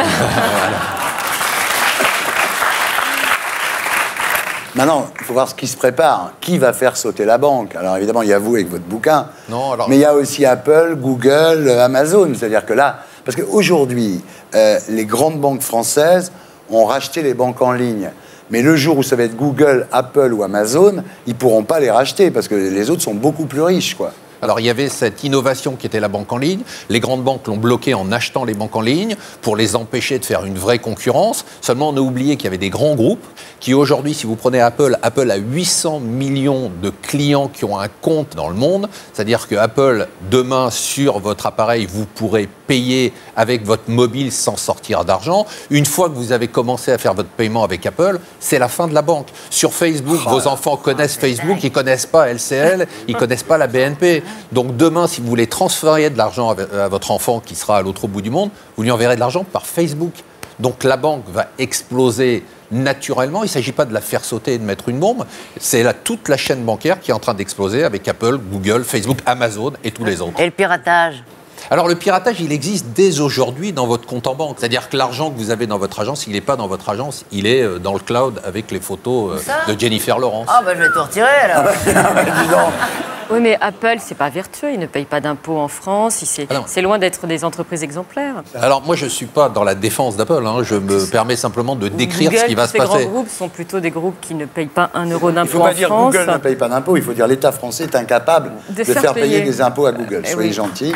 Maintenant, il faut voir ce qui se prépare. Qui va faire sauter la banque? Alors évidemment, il y a vous avec votre bouquin. Non, alors... Mais il y a aussi Apple, Google, Amazon. C'est-à-dire que là, parce qu'aujourd'hui, les grandes banques françaises ont racheté les banques en ligne. Mais le jour où ça va être Google, Apple ou Amazon, ils ne pourront pas les racheter parce que les autres sont beaucoup plus riches, quoi. Alors, il y avait cette innovation qui était la banque en ligne. Les grandes banques l'ont bloqué en achetant les banques en ligne pour les empêcher de faire une vraie concurrence. Seulement, on a oublié qu'il y avait des grands groupes qui, aujourd'hui, si vous prenez Apple, Apple a 800 millions de clients qui ont un compte dans le monde. C'est-à-dire que Apple, demain, sur votre appareil, vous pourrez payer avec votre mobile sans sortir d'argent. Une fois que vous avez commencé à faire votre paiement avec Apple, c'est la fin de la banque. Sur Facebook, vos enfants connaissent Facebook, ils ne connaissent pas LCL, ils ne connaissent pas la BNP. Donc demain, si vous voulez transférer de l'argent à votre enfant qui sera à l'autre bout du monde, vous lui enverrez de l'argent par Facebook. Donc la banque va exploser naturellement. Il ne s'agit pas de la faire sauter et de mettre une bombe. C'est toute la chaîne bancaire qui est en train d'exploser avec Apple, Google, Facebook, Amazon et tous les autres. Et le piratage? Alors le piratage, il existe dès aujourd'hui dans votre compte en banque. C'est-à-dire que l'argent que vous avez dans votre agence, il n'est pas dans votre agence, il est dans le cloud avec les photos de Jennifer Lawrence. Ah bah je vais tout retirer alors. Dis donc. Oui, mais Apple, c'est pas vertueux, ils ne payent pas d'impôts en France, c'est loin d'être des entreprises exemplaires. Alors moi, je ne suis pas dans la défense d'Apple, hein. Je me permets simplement de décrire Google, ce qui va se ces passer. grands groupes sont plutôt des groupes qui ne payent pas 1 euro d'impôt en France. Il ne faut pas dire Google ne paye pas d'impôts, il faut dire l'État français est incapable de faire payer des impôts à Google. Soyez gentils.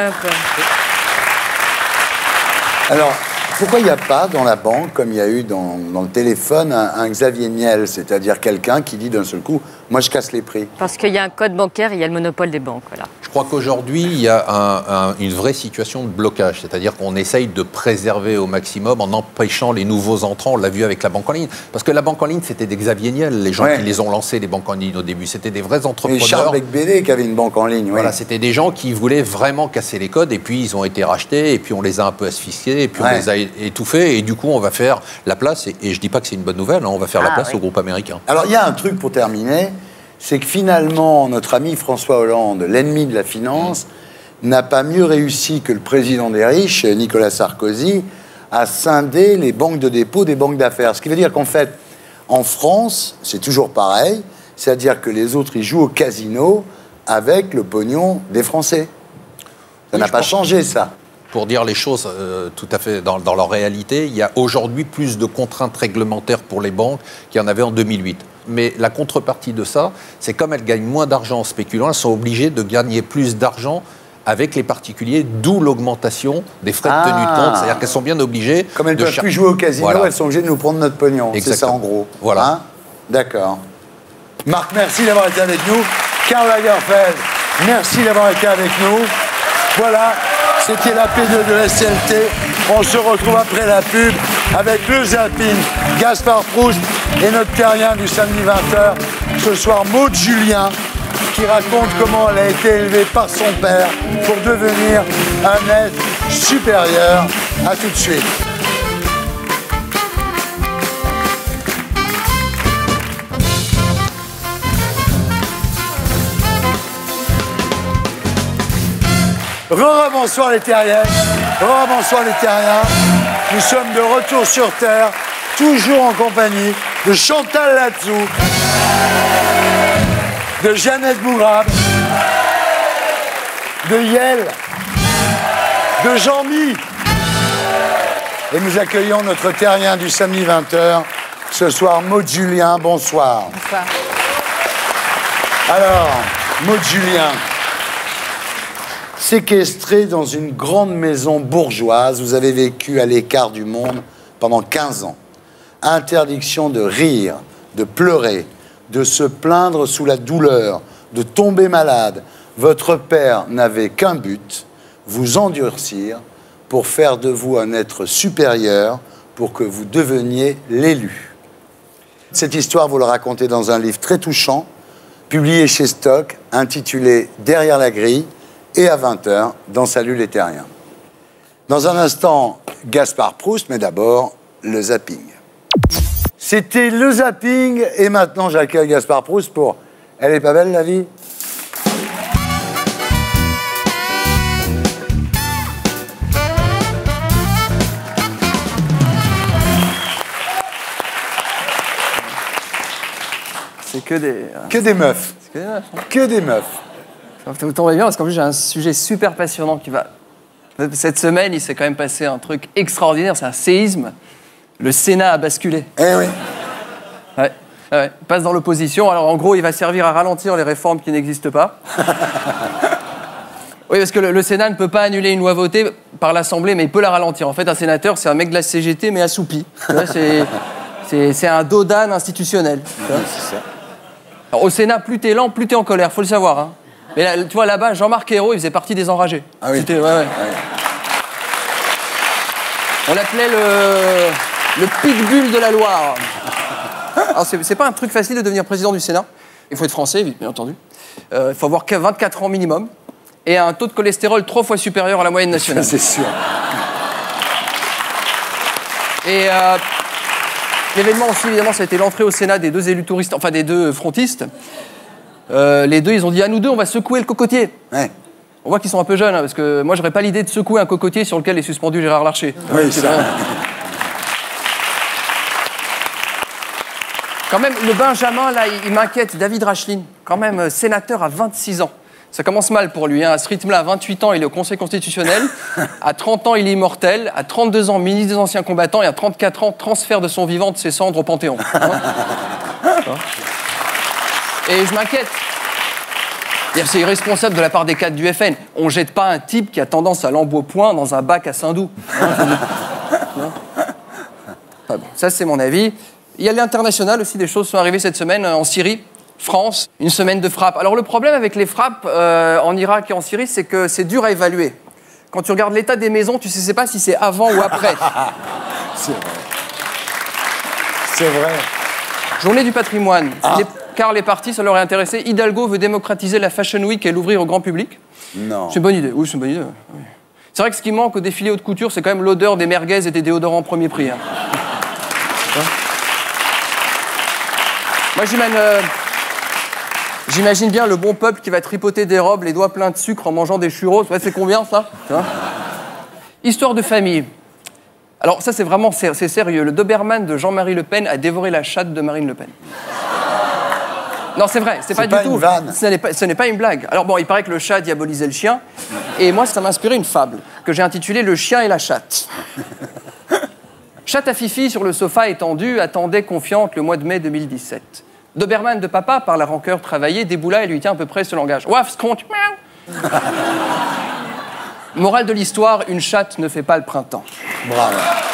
Alors, pourquoi il n'y a pas dans la banque, comme il y a eu dans le téléphone, un Xavier Niel, c'est-à-dire quelqu'un qui dit d'un seul coup, moi je casse les prix? Parce qu'il y a un code bancaire et il y a le monopole des banques. Voilà. Je crois qu'aujourd'hui, il y a une vraie situation de blocage, c'est-à-dire qu'on essaye de préserver au maximum en empêchant les nouveaux entrants. On l'a vu avec la banque en ligne. Parce que la banque en ligne, c'était des Xavier Niel, les gens qui les ont lancés, les banques en ligne au début. C'était des vrais entrepreneurs. Et Charles Becbédé qui avait une banque en ligne. Voilà, c'était des gens qui voulaient vraiment casser les codes et puis ils ont été rachetés et puis on les a un peu asphyxiés et puis on les a étouffés et du coup on va faire la place, et je dis pas que c'est une bonne nouvelle, hein, on va faire la place au groupe américain. Alors il y a un truc pour terminer, c'est que finalement notre ami François Hollande, l'ennemi de la finance, n'a pas mieux réussi que le président des riches, Nicolas Sarkozy, à scinder les banques de dépôt des banques d'affaires. Ce qui veut dire qu'en fait, en France, c'est toujours pareil, c'est-à-dire que les autres, ils jouent au casino avec le pognon des Français. Ça n'a pas changé, ça. Pour dire les choses tout à fait dans leur réalité, il y a aujourd'hui plus de contraintes réglementaires pour les banques qu'il y en avait en 2008. Mais la contrepartie de ça, c'est comme elles gagnent moins d'argent en spéculant, elles sont obligées de gagner plus d'argent avec les particuliers, d'où l'augmentation des frais de tenue de compte. C'est-à-dire qu'elles sont bien obligées... Comme elles ne peuvent plus jouer au casino, elles sont obligées de nous prendre notre pognon. C'est ça en gros. Voilà. Hein? D'accord. Marc, merci d'avoir été avec nous. Karl Lagerfeld, merci d'avoir été avec nous. Voilà, c'était la P2 de SLT. On se retrouve après la pub avec le zapping, Gaspard Proust et notre terrien du samedi 20h. Ce soir, Maud Julien, qui raconte comment elle a été élevée par son père pour devenir un être supérieur. À tout de suite. Bonsoir les terriens. Bonsoir les terriens. Nous sommes de retour sur Terre, toujours en compagnie de Chantal Latsou, de Jeannette Bougrab, de Yel, de Jean-Mi. Et nous accueillons notre terrien du samedi 20h, ce soir, Maud Julien. Bonsoir. Bonsoir. Alors, Maud Julien. Séquestré dans une grande maison bourgeoise, vous avez vécu à l'écart du monde pendant 15 ans. Interdiction de rire, de pleurer, de se plaindre sous la douleur, de tomber malade. Votre père n'avait qu'un but, vous endurcir pour faire de vous un être supérieur, pour que vous deveniez l'élu. Cette histoire, vous la racontez dans un livre très touchant, publié chez Stock, intitulé « Derrière la grille », et à 20h dans Salut les terriens. Dans un instant, Gaspard Proust, mais d'abord, le zapping. C'était le zapping, et maintenant j'accueille Gaspard Proust pour « Elle est pas belle la vie ?» C'est que des... Que des meufs. C'est que des meufs. Hein. Que des meufs. Vous tombez bien parce qu'en plus j'ai un sujet super passionnant qui va... Cette semaine, il s'est quand même passé un truc extraordinaire, c'est un séisme. Le Sénat a basculé. Eh oui. Ouais. Ouais. Il passe dans l'opposition. Alors en gros, il va servir à ralentir les réformes qui n'existent pas. Oui, parce que le Sénat ne peut pas annuler une loi votée par l'Assemblée, mais il peut la ralentir. En fait, un sénateur, c'est un mec de la CGT, mais assoupi. C'est un dos d'âne institutionnel. C'est ça. Alors, au Sénat, plus t'es lent, plus t'es en colère, faut le savoir. Hein. Mais là, tu vois, là-bas, Jean-Marc Ayrault, il faisait partie des enragés. Ah oui. Ouais, ouais. On l'appelait le pitbull de la Loire. Alors, c'est pas un truc facile de devenir président du Sénat. Il faut être français, bien entendu. Il faut avoir 24 ans minimum et un taux de cholestérol 3 fois supérieur à la moyenne nationale. C'est sûr. Et l'événement aussi, évidemment, ça a été l'entrée au Sénat des deux élus touristes, enfin des deux frontistes. Les deux, ils ont dit à nous deux, on va secouer le cocotier. Ouais. On voit qu'ils sont un peu jeunes, hein, parce que moi, j'aurais pas l'idée de secouer un cocotier sur lequel est suspendu Gérard Larcher. Oui, c'est ça. Quand même, le Benjamin, là, il m'inquiète. David Racheline, quand même, sénateur à 26 ans. Ça commence mal pour lui. Hein. À ce rythme-là, à 28 ans, il est au Conseil constitutionnel. À 30 ans, il est immortel. À 32 ans, ministre des Anciens Combattants. Et à 34 ans, transfert de son vivant de ses cendres au Panthéon. Hein. Et je m'inquiète. C'est irresponsable de la part des cadres du FN. On ne jette pas un type qui a tendance à l'embaupoint dans un bac à Saint-Doux. Enfin, bon, ça, c'est mon avis. Il y a l'international aussi, des choses sont arrivées cette semaine en Syrie, France, une semaine de frappes. Alors le problème avec les frappes en Irak et en Syrie, c'est que c'est dur à évaluer. Quand tu regardes l'état des maisons, tu ne sais pas si c'est avant ou après. C'est vrai. C'est vrai. Journée du patrimoine. Car les partis, ça leur est intéressé. Hidalgo veut démocratiser la Fashion Week et l'ouvrir au grand public. Non. C'est une bonne idée. Oui, c'est une bonne idée. Oui. C'est vrai que ce qui manque au défilé haute couture, c'est quand même l'odeur des merguez et des déodorants premier prix. Hein. Moi, j'imagine bien le bon peuple qui va tripoter des robes, les doigts pleins de sucre en mangeant des churros. Ouais, c'est combien, ça? Histoire de famille. Alors, ça, c'est vraiment c'est sérieux. Le Doberman de Jean-Marie Le Pen a dévoré la chatte de Marine Le Pen. Non, c'est vrai, c'est pas du tout. Ce n'est pas une blague. Alors bon, il paraît que le chat diabolisait le chien. Et moi, ça m'a inspiré une fable que j'ai intitulée « Le chien et la chatte ». Chatte à Fifi sur le sofa étendu attendait confiante le mois de mai 2017. Doberman de papa, par la rancœur travaillée, déboula et lui tient à peu près ce langage. Waf, sconte, miaou. Morale de l'histoire, une chatte ne fait pas le printemps. Bravo.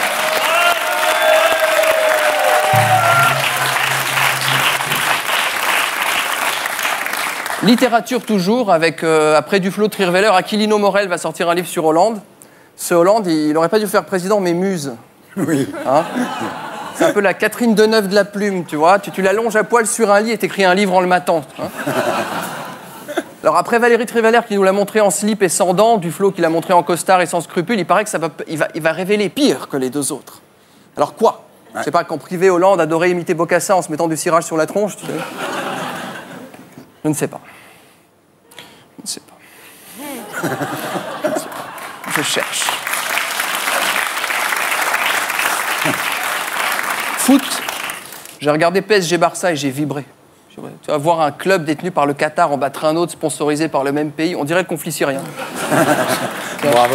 Littérature toujours, avec après Duflo, Trierweiler, Aquilino Morel va sortir un livre sur Hollande. Ce Hollande, il n'aurait pas dû faire président, mais Muse. Oui. Hein, c'est un peu la Catherine Deneuve de la plume, tu vois. Tu l'allonges à poil sur un lit et t'écris un livre en le matant. Hein. Alors après Valérie Trierweiler qui nous l'a montré en slip et sans dents, Duflo qui l'a montré en costard et sans scrupules, il paraît que il va révéler pire que les deux autres. Alors quoi? Je sais pas, qu'en privé, Hollande adorait imiter Bokassa en se mettant du cirage sur la tronche, tu sais. Je ne sais pas. Je ne sais pas. Je ne sais pas. Je cherche. Foot, j'ai regardé PSG Barça et j'ai vibré. Tu vas voir un club détenu par le Qatar en battre un autre, sponsorisé par le même pays, on dirait le conflit syrien. Bravo.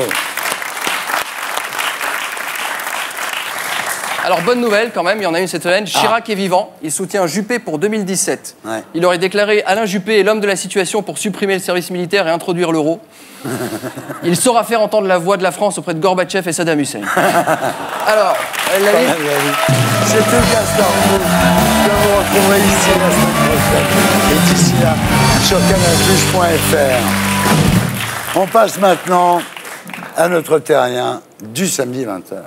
Alors, bonne nouvelle quand même, il y en a une cette semaine. Chirac est vivant, il soutient Juppé pour 2017. Ouais. Il aurait déclaré Alain Juppé est l'homme de la situation pour supprimer le service militaire et introduire l'euro. Il saura faire entendre la voix de la France auprès de Gorbatchev et Saddam Hussein. Alors, c'était Gaspard Proust. Je vous retrouverai ici la semaine prochaine. Et d'ici là, sur canalplus.fr. On passe maintenant à notre terrien du samedi 20h.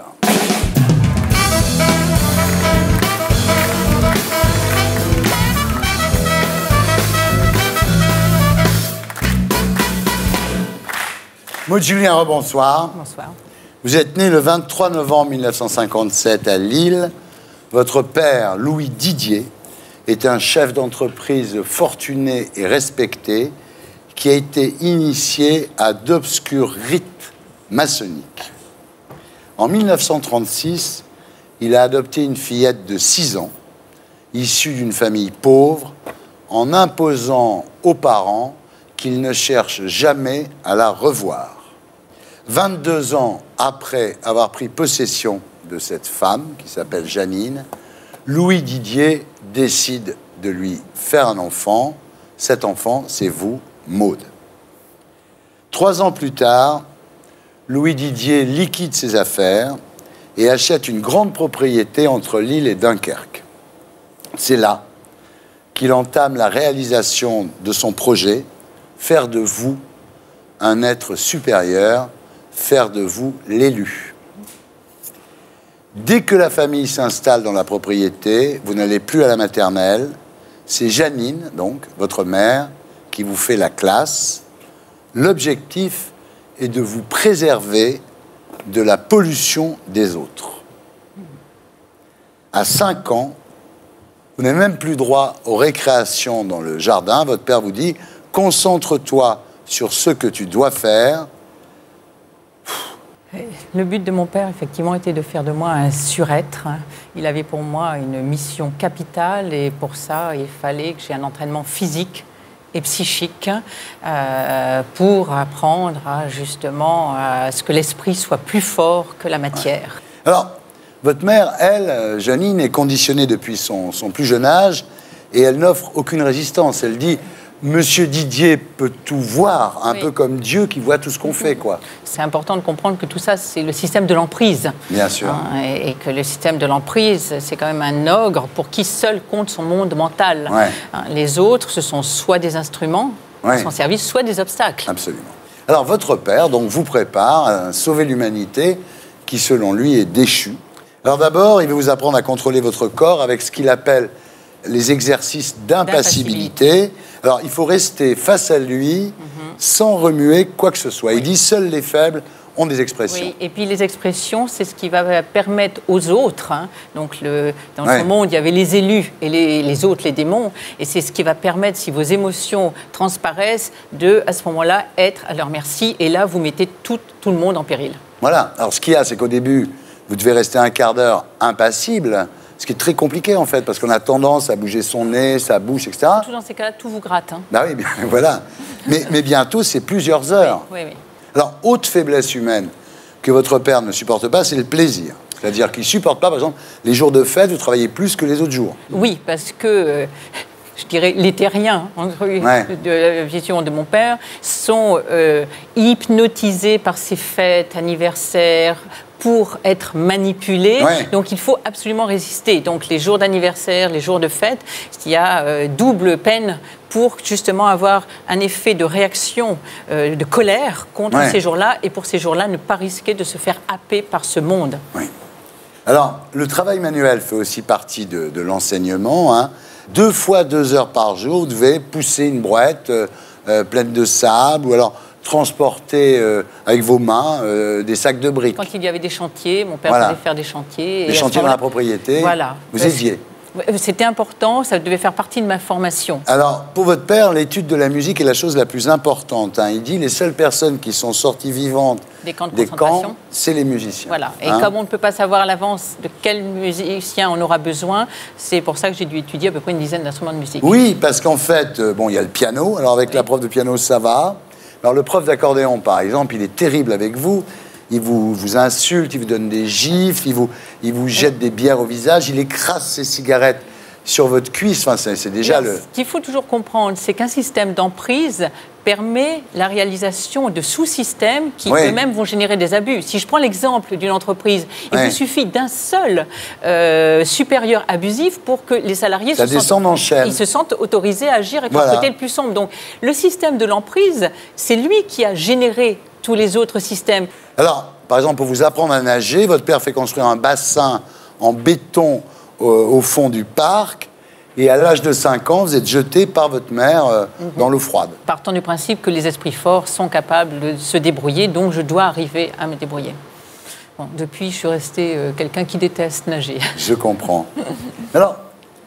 Maud Julien, rebonsoir. Bonsoir. Vous êtes né le 23 novembre 1957 à Lille. Votre père, Louis Didier, est un chef d'entreprise fortuné et respecté qui a été initié à d'obscurs rites maçonniques. En 1936, il a adopté une fillette de 6 ans, issue d'une famille pauvre, en imposant aux parents qu'il ne cherche jamais à la revoir. 22 ans après avoir pris possession de cette femme, qui s'appelle Janine, Louis Didier décide de lui faire un enfant. Cet enfant, c'est vous, Maud. 3 ans plus tard, Louis Didier liquide ses affaires et achète une grande propriété entre Lille et Dunkerque. C'est là qu'il entame la réalisation de son projet, faire de vous un être supérieur, faire de vous l'élu. Dès que la famille s'installe dans la propriété, vous n'allez plus à la maternelle. C'est Janine, donc, votre mère, qui vous fait la classe. L'objectif est de vous préserver de la pollution des autres. À 5 ans, vous n'avez même plus droit aux récréations dans le jardin. Votre père vous dit « Concentre-toi sur ce que tu dois faire ». Le but de mon père, effectivement, était de faire de moi un surêtre. Il avait pour moi une mission capitale et pour ça, il fallait que j'ai un entraînement physique et psychique pour apprendre à, justement à ce que l'esprit soit plus fort que la matière. Alors, votre mère, elle, Janine, est conditionnée depuis son plus jeune âge et elle n'offre aucune résistance. Elle dit « Monsieur Didier peut tout voir, un peu comme Dieu qui voit tout ce qu'on fait, quoi. » C'est important de comprendre que tout ça, c'est le système de l'emprise. Bien sûr. Et que le système de l'emprise, c'est quand même un ogre pour qui seul compte son monde mental. Ouais. Les autres, ce sont soit des instruments à son service, soit des obstacles. Absolument. Alors, votre père, donc, vous prépare à sauver l'humanité qui, selon lui, est déchue. Alors d'abord, il va vous apprendre à contrôler votre corps avec ce qu'il appelle les exercices d'impassibilité. Alors, il faut rester face à lui sans remuer quoi que ce soit. Il dit, seuls les faibles ont des expressions. Oui, et puis les expressions, c'est ce qui va permettre aux autres, donc dans ce monde, il y avait les élus et les autres, les démons, et c'est ce qui va permettre, si vos émotions transparaissent, de, à ce moment-là, être à leur merci, et là, vous mettez tout le monde en péril. Voilà. Alors, ce qu'il y a, c'est qu'au début, vous devez rester un quart d'heure impassible, ce qui est très compliqué, en fait, parce qu'on a tendance à bouger son nez, sa bouche, etc. Tout dans ces cas-là, tout vous gratte. Bah oui, bien, voilà. Mais bientôt, c'est plusieurs heures. Oui, oui. Alors, autre faiblesse humaine que votre père ne supporte pas, c'est le plaisir. C'est-à-dire qu'il ne supporte pas, par exemple, les jours de fête, vous travaillez plus que les autres jours. Oui, parce que, je dirais, les terriens, de la vision de mon père, sont hypnotisés par ces fêtes, anniversaires, pour être manipulés. Donc, il faut absolument résister. Donc, les jours d'anniversaire, les jours de fête, il y a double peine pour justement avoir un effet de réaction, de colère contre ces jours-là, et pour ces jours-là, ne pas risquer de se faire happer par ce monde. Oui. Alors, le travail manuel fait aussi partie de l'enseignement. 2 fois 2 heures par jour, vous devez pousser une brouette pleines de sable, ou alors transporter avec vos mains des sacs de briques. Quand il y avait des chantiers, mon père faisait faire des chantiers. Des chantiers dans la propriété, voilà. Vous aidiez. C'était important, ça devait faire partie de ma formation. Alors, pour votre père, l'étude de la musique est la chose la plus importante. Hein. Il dit les seules personnes qui sont sorties vivantes des camps, c'est les musiciens. Voilà. Et comme on ne peut pas savoir à l'avance de quel musicien on aura besoin, c'est pour ça que j'ai dû étudier à peu près une dizaine d'instruments de musique. Oui, parce qu'en fait, bon, il y a le piano. Alors, avec la prof de piano, ça va. Alors, le prof d'accordéon, par exemple, il est terrible avec vous. Il vous insulte, il vous donne des gifles, il vous jette des bières au visage, il écrase ses cigarettes sur votre cuisse. Enfin, c'est déjà le... Ce qu'il faut toujours comprendre, c'est qu'un système d'emprise permet la réalisation de sous-systèmes qui eux-mêmes vont générer des abus. Si je prends l'exemple d'une entreprise, il vous suffit d'un seul supérieur abusif pour que les salariés se sentent autorisés à agir avec leur côté le plus sombre. Donc, le système de l'emprise, c'est lui qui a généré tous les autres systèmes. Alors, par exemple, pour vous apprendre à nager, votre père fait construire un bassin en béton au fond du parc. Et à l'âge de 5 ans, vous êtes jeté par votre mère dans l'eau froide. Partant du principe que les esprits forts sont capables de se débrouiller, donc je dois arriver à me débrouiller. Bon, depuis, je suis restée quelqu'un qui déteste nager. Je comprends. Alors,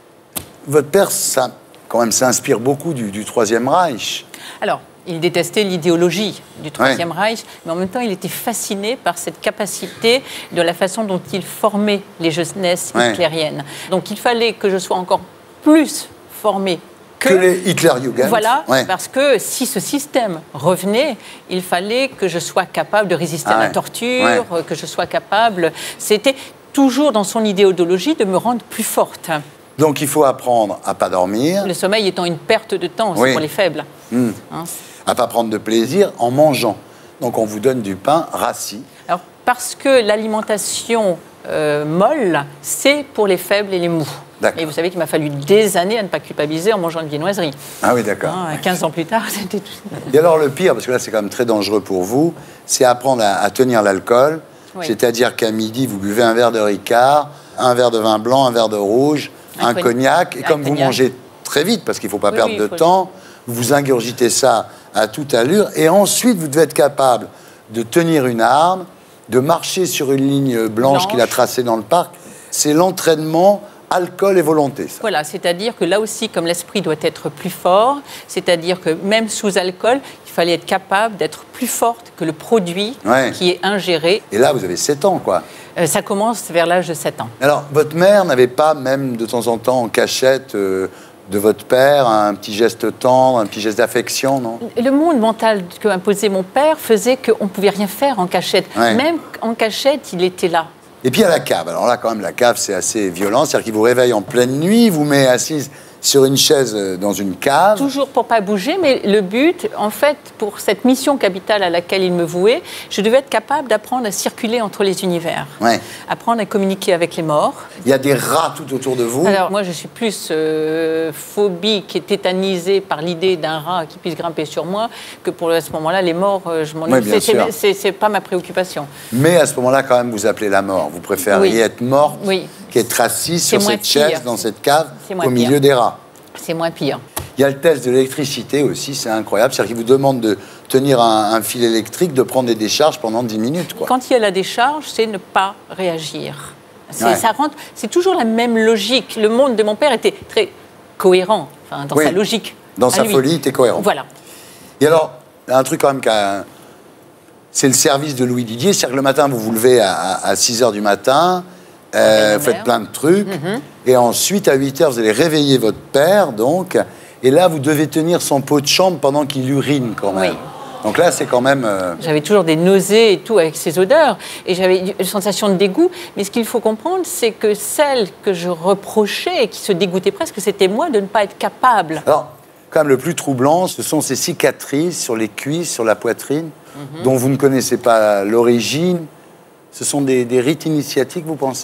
votre père, ça, quand même, s'inspire beaucoup du Troisième Reich. Alors, il détestait l'idéologie du Troisième Reich, mais en même temps, il était fasciné par cette capacité de la façon dont il formait les jeunesses hitlériennes. Donc, il fallait que je sois encore plus formé que les Hitlerjugend. Voilà, parce que si ce système revenait, il fallait que je sois capable de résister à la torture, que je sois capable... C'était toujours dans son idéologie de me rendre plus forte. Donc il faut apprendre à ne pas dormir. Le sommeil étant une perte de temps, c'est pour les faibles. À ne pas prendre de plaisir en mangeant. Donc on vous donne du pain rassis. Alors, parce que l'alimentation molle, c'est pour les faibles et les mous. Et vous savez qu'il m'a fallu des années à ne pas culpabiliser en mangeant une viennoiserie. Ah oui, d'accord. 15 ans plus tard, c'était tout. Et alors le pire, parce que là c'est quand même très dangereux pour vous, c'est apprendre à tenir l'alcool. C'est-à-dire qu'à midi, vous buvez un verre de Ricard, un verre de vin blanc, un verre de rouge, un cognac. Et comme vous mangez très vite, parce qu'il ne faut pas perdre de temps, vous ingurgitez ça à toute allure. Et ensuite, vous devez être capable de tenir une arme, de marcher sur une ligne blanche qu'il a tracée dans le parc. C'est l'entraînement alcool et volonté, ça. Voilà, c'est-à-dire que là aussi, comme l'esprit doit être plus fort, c'est-à-dire que même sous alcool, il fallait être capable d'être plus forte que le produit qui est ingéré. Et là, vous avez 7 ans, quoi. Ça commence vers l'âge de 7 ans. Alors, votre mère n'avait pas, même de temps en temps, en cachette de votre père, un petit geste tendre, un petit geste d'affection, non? Le monde mental qu'imposait mon père faisait qu'on ne pouvait rien faire en cachette. Même en cachette, il était là. Et puis, il y a la cave. Alors là, quand même, la cave, c'est assez violent. C'est-à-dire qu'il vous réveille en pleine nuit, vous met assise sur une chaise dans une cave. Toujours pour pas bouger, mais le but, en fait, pour cette mission capitale à laquelle il me vouait, je devais être capable d'apprendre à circuler entre les univers, apprendre à communiquer avec les morts. Il y a des rats tout autour de vous. Alors, moi, je suis plus phobique et tétanisée par l'idée d'un rat qui puisse grimper sur moi que pour, à ce moment-là, les morts, je m'en c'est pas ma préoccupation. Mais à ce moment-là, quand même, vous appelez la mort. Vous préfériez être morte qu'être assise sur cette chaise, dans cette cave, au milieu des rats. C'est moins pire. Il y a le test de l'électricité aussi, c'est incroyable. C'est-à-dire qu'il vous demande de tenir un fil électrique, de prendre des décharges pendant 10 minutes. Quoi. Quand il y a la décharge, c'est ne pas réagir. Ça rentre, c'est toujours la même logique. Le monde de mon père était très cohérent, dans sa logique. Dans sa folie, il était cohérent. Voilà. Et alors, un truc quand même c'est le service de Louis Didier. C'est-à-dire que le matin, vous vous levez à 6 h du matin, vous faites plein de trucs, et ensuite, à 8 h, vous allez réveiller votre père, donc, et là, vous devez tenir son pot de chambre pendant qu'il urine, quand même. Donc là, c'est quand même... J'avais toujours des nausées et tout avec ces odeurs, et j'avais une sensation de dégoût, mais ce qu'il faut comprendre, c'est que celle que je reprochais et qui se dégoûtait presque, c'était moi de ne pas être capable. Alors, quand même, le plus troublant, ce sont ces cicatrices sur les cuisses, sur la poitrine, dont vous ne connaissez pas l'origine. Ce sont des rites initiatiques, vous pensez?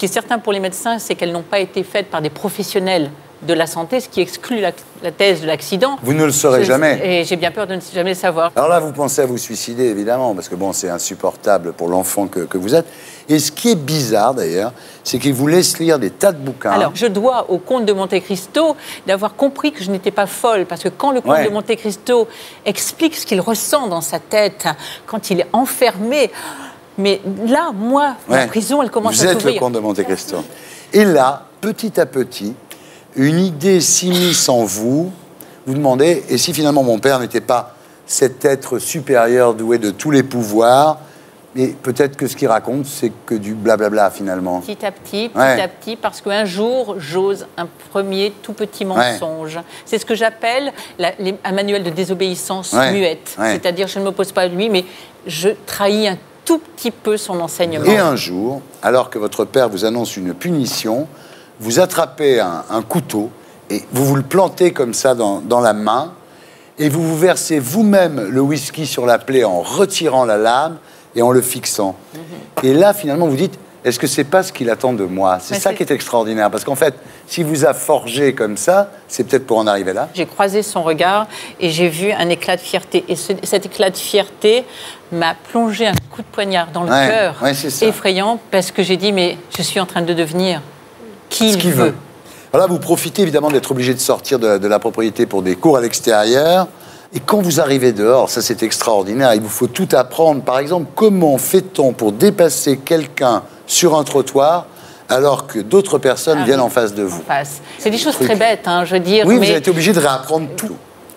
qui est certain pour les médecins, c'est qu'elles n'ont pas été faites par des professionnels de la santé, ce qui exclut la thèse de l'accident. Vous ne le saurez jamais. Et j'ai bien peur de ne jamais le savoir. Alors là, vous pensez à vous suicider, évidemment, parce que bon, c'est insupportable pour l'enfant que vous êtes. Et ce qui est bizarre, d'ailleurs, c'est qu'il vous laisse lire des tas de bouquins. Alors, je dois au comte de Monte Cristo d'avoir compris que je n'étais pas folle, parce que quand le comte de Monte Cristo explique ce qu'il ressent dans sa tête, quand il est enfermé, mais là, moi, la prison, elle commence à s'ouvrir. Vous êtes le comte de Monte Cristo. Et là, petit à petit, une idée s'immisce en vous. Vous demandez, et si finalement mon père n'était pas cet être supérieur doué de tous les pouvoirs, mais peut-être que ce qu'il raconte, c'est que du blablabla finalement. Petit à petit, parce qu'un jour, j'ose un premier tout petit mensonge. C'est ce que j'appelle un manuel de désobéissance muette. C'est-à-dire, je ne m'oppose pas à lui, mais je trahis un tout petit peu son enseignement. Et un jour, alors que votre père vous annonce une punition, vous attrapez un couteau et vous vous le plantez comme ça dans la main et vous vous versez vous-même le whisky sur la plaie en retirant la lame et en le fixant. Et là, finalement, vous dites, est-ce que c'est pas ce qu'il attend de moi? C'est ça qui est extraordinaire, parce qu'en fait, s'il vous a forgé comme ça, c'est peut-être pour en arriver là. J'ai croisé son regard et j'ai vu un éclat de fierté. Et cet éclat de fierté m'a plongé un coup de poignard dans le cœur, effrayant, parce que j'ai dit, mais je suis en train de devenir qui il veut. Alors là, vous profitez évidemment d'être obligé de sortir de la propriété pour des cours à l'extérieur. Et quand vous arrivez dehors, ça c'est extraordinaire, il vous faut tout apprendre. Par exemple, comment fait-on pour dépasser quelqu'un sur un trottoir alors que d'autres personnes viennent en face de vous? C'est des choses très bêtes, hein, je veux dire. Oui, mais vous avez été obligé de réapprendre tout.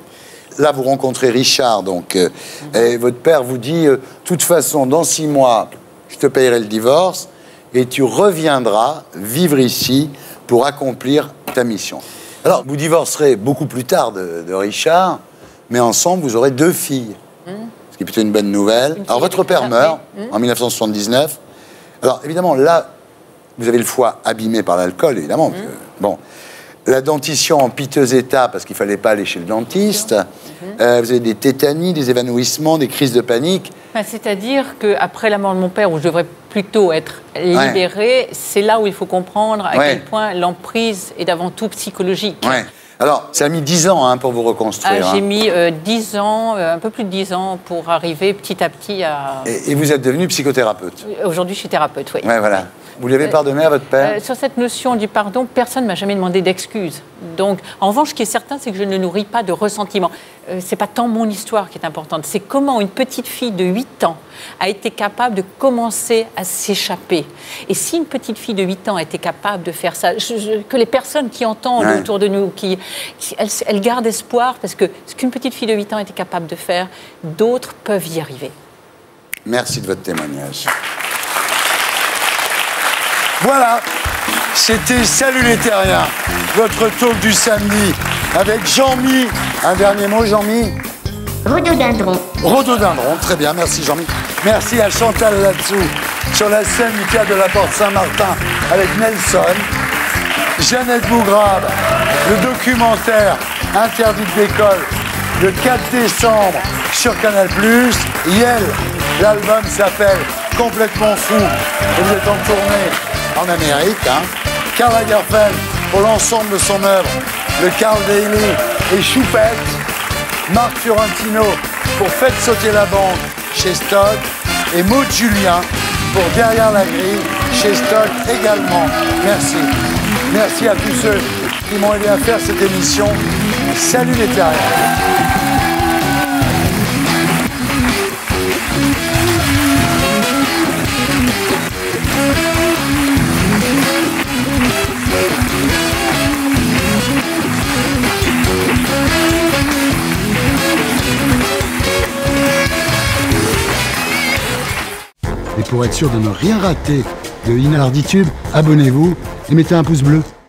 Là, vous rencontrez Richard, donc, et votre père vous dit, de toute façon, dans 6 mois, je te payerai le divorce et tu reviendras vivre ici pour accomplir ta mission. Alors, vous divorcerez beaucoup plus tard de Richard, mais ensemble, vous aurez 2 filles, ce qui est plutôt une bonne nouvelle. Alors, votre père meurt en 1979. Alors, évidemment, là, vous avez le foie abîmé par l'alcool, évidemment. Parce que, bon, la dentition en piteux état, parce qu'il ne fallait pas aller chez le dentiste. Vous avez des tétanies, des évanouissements, des crises de panique. C'est-à-dire qu'après la mort de mon père, où je devrais plutôt être libérée, c'est là où il faut comprendre à quel point l'emprise est avant tout psychologique. Alors, ça a mis 10 ans pour vous reconstruire. J'ai mis 10 ans, un peu plus de 10 ans, pour arriver petit à petit à... Et vous êtes devenu psychothérapeute? Aujourd'hui, je suis thérapeute, oui. Voilà. Vous lui avez pardonné à votre père? Sur cette notion du pardon, personne ne m'a jamais demandé d'excuses. Donc, en revanche, ce qui est certain, c'est que je ne nourris pas de ressentiment. C'est pas tant mon histoire qui est importante, c'est comment une petite fille de 8 ans a été capable de commencer à s'échapper. Et si une petite fille de 8 ans a été capable de faire ça, que les personnes qui entendent autour de nous, elles gardent espoir, parce que ce qu'une petite fille de 8 ans a été capable de faire, d'autres peuvent y arriver. Merci de votre témoignage. Voilà, c'était Salut les Terriens, votre talk du samedi avec Jean-Mi. Un dernier mot, Jean-Mi? Rhododendron. Rhododendron, très bien, merci Jean-Mi. Merci à Chantal Latsou sur la scène du Théâtre de la Porte Saint-Martin avec Nelson. Jeannette Bougrave, le documentaire Interdite d'école, le 4 décembre sur Canal+. Yel, l'album s'appelle Complètement fou et vous êtes en tournée en Amérique. Karl Lagerfeld pour l'ensemble de son œuvre, le Carl Daily et Choupette. Marc Fiorentino pour Faites sauter la banque chez Stock et Maud Julien pour Derrière la grille chez Stock également. Merci. Merci à tous ceux qui m'ont aidé à faire cette émission. Salut les Terriens. Et pour être sûr de ne rien rater de Inarditube, abonnez-vous et mettez un pouce bleu.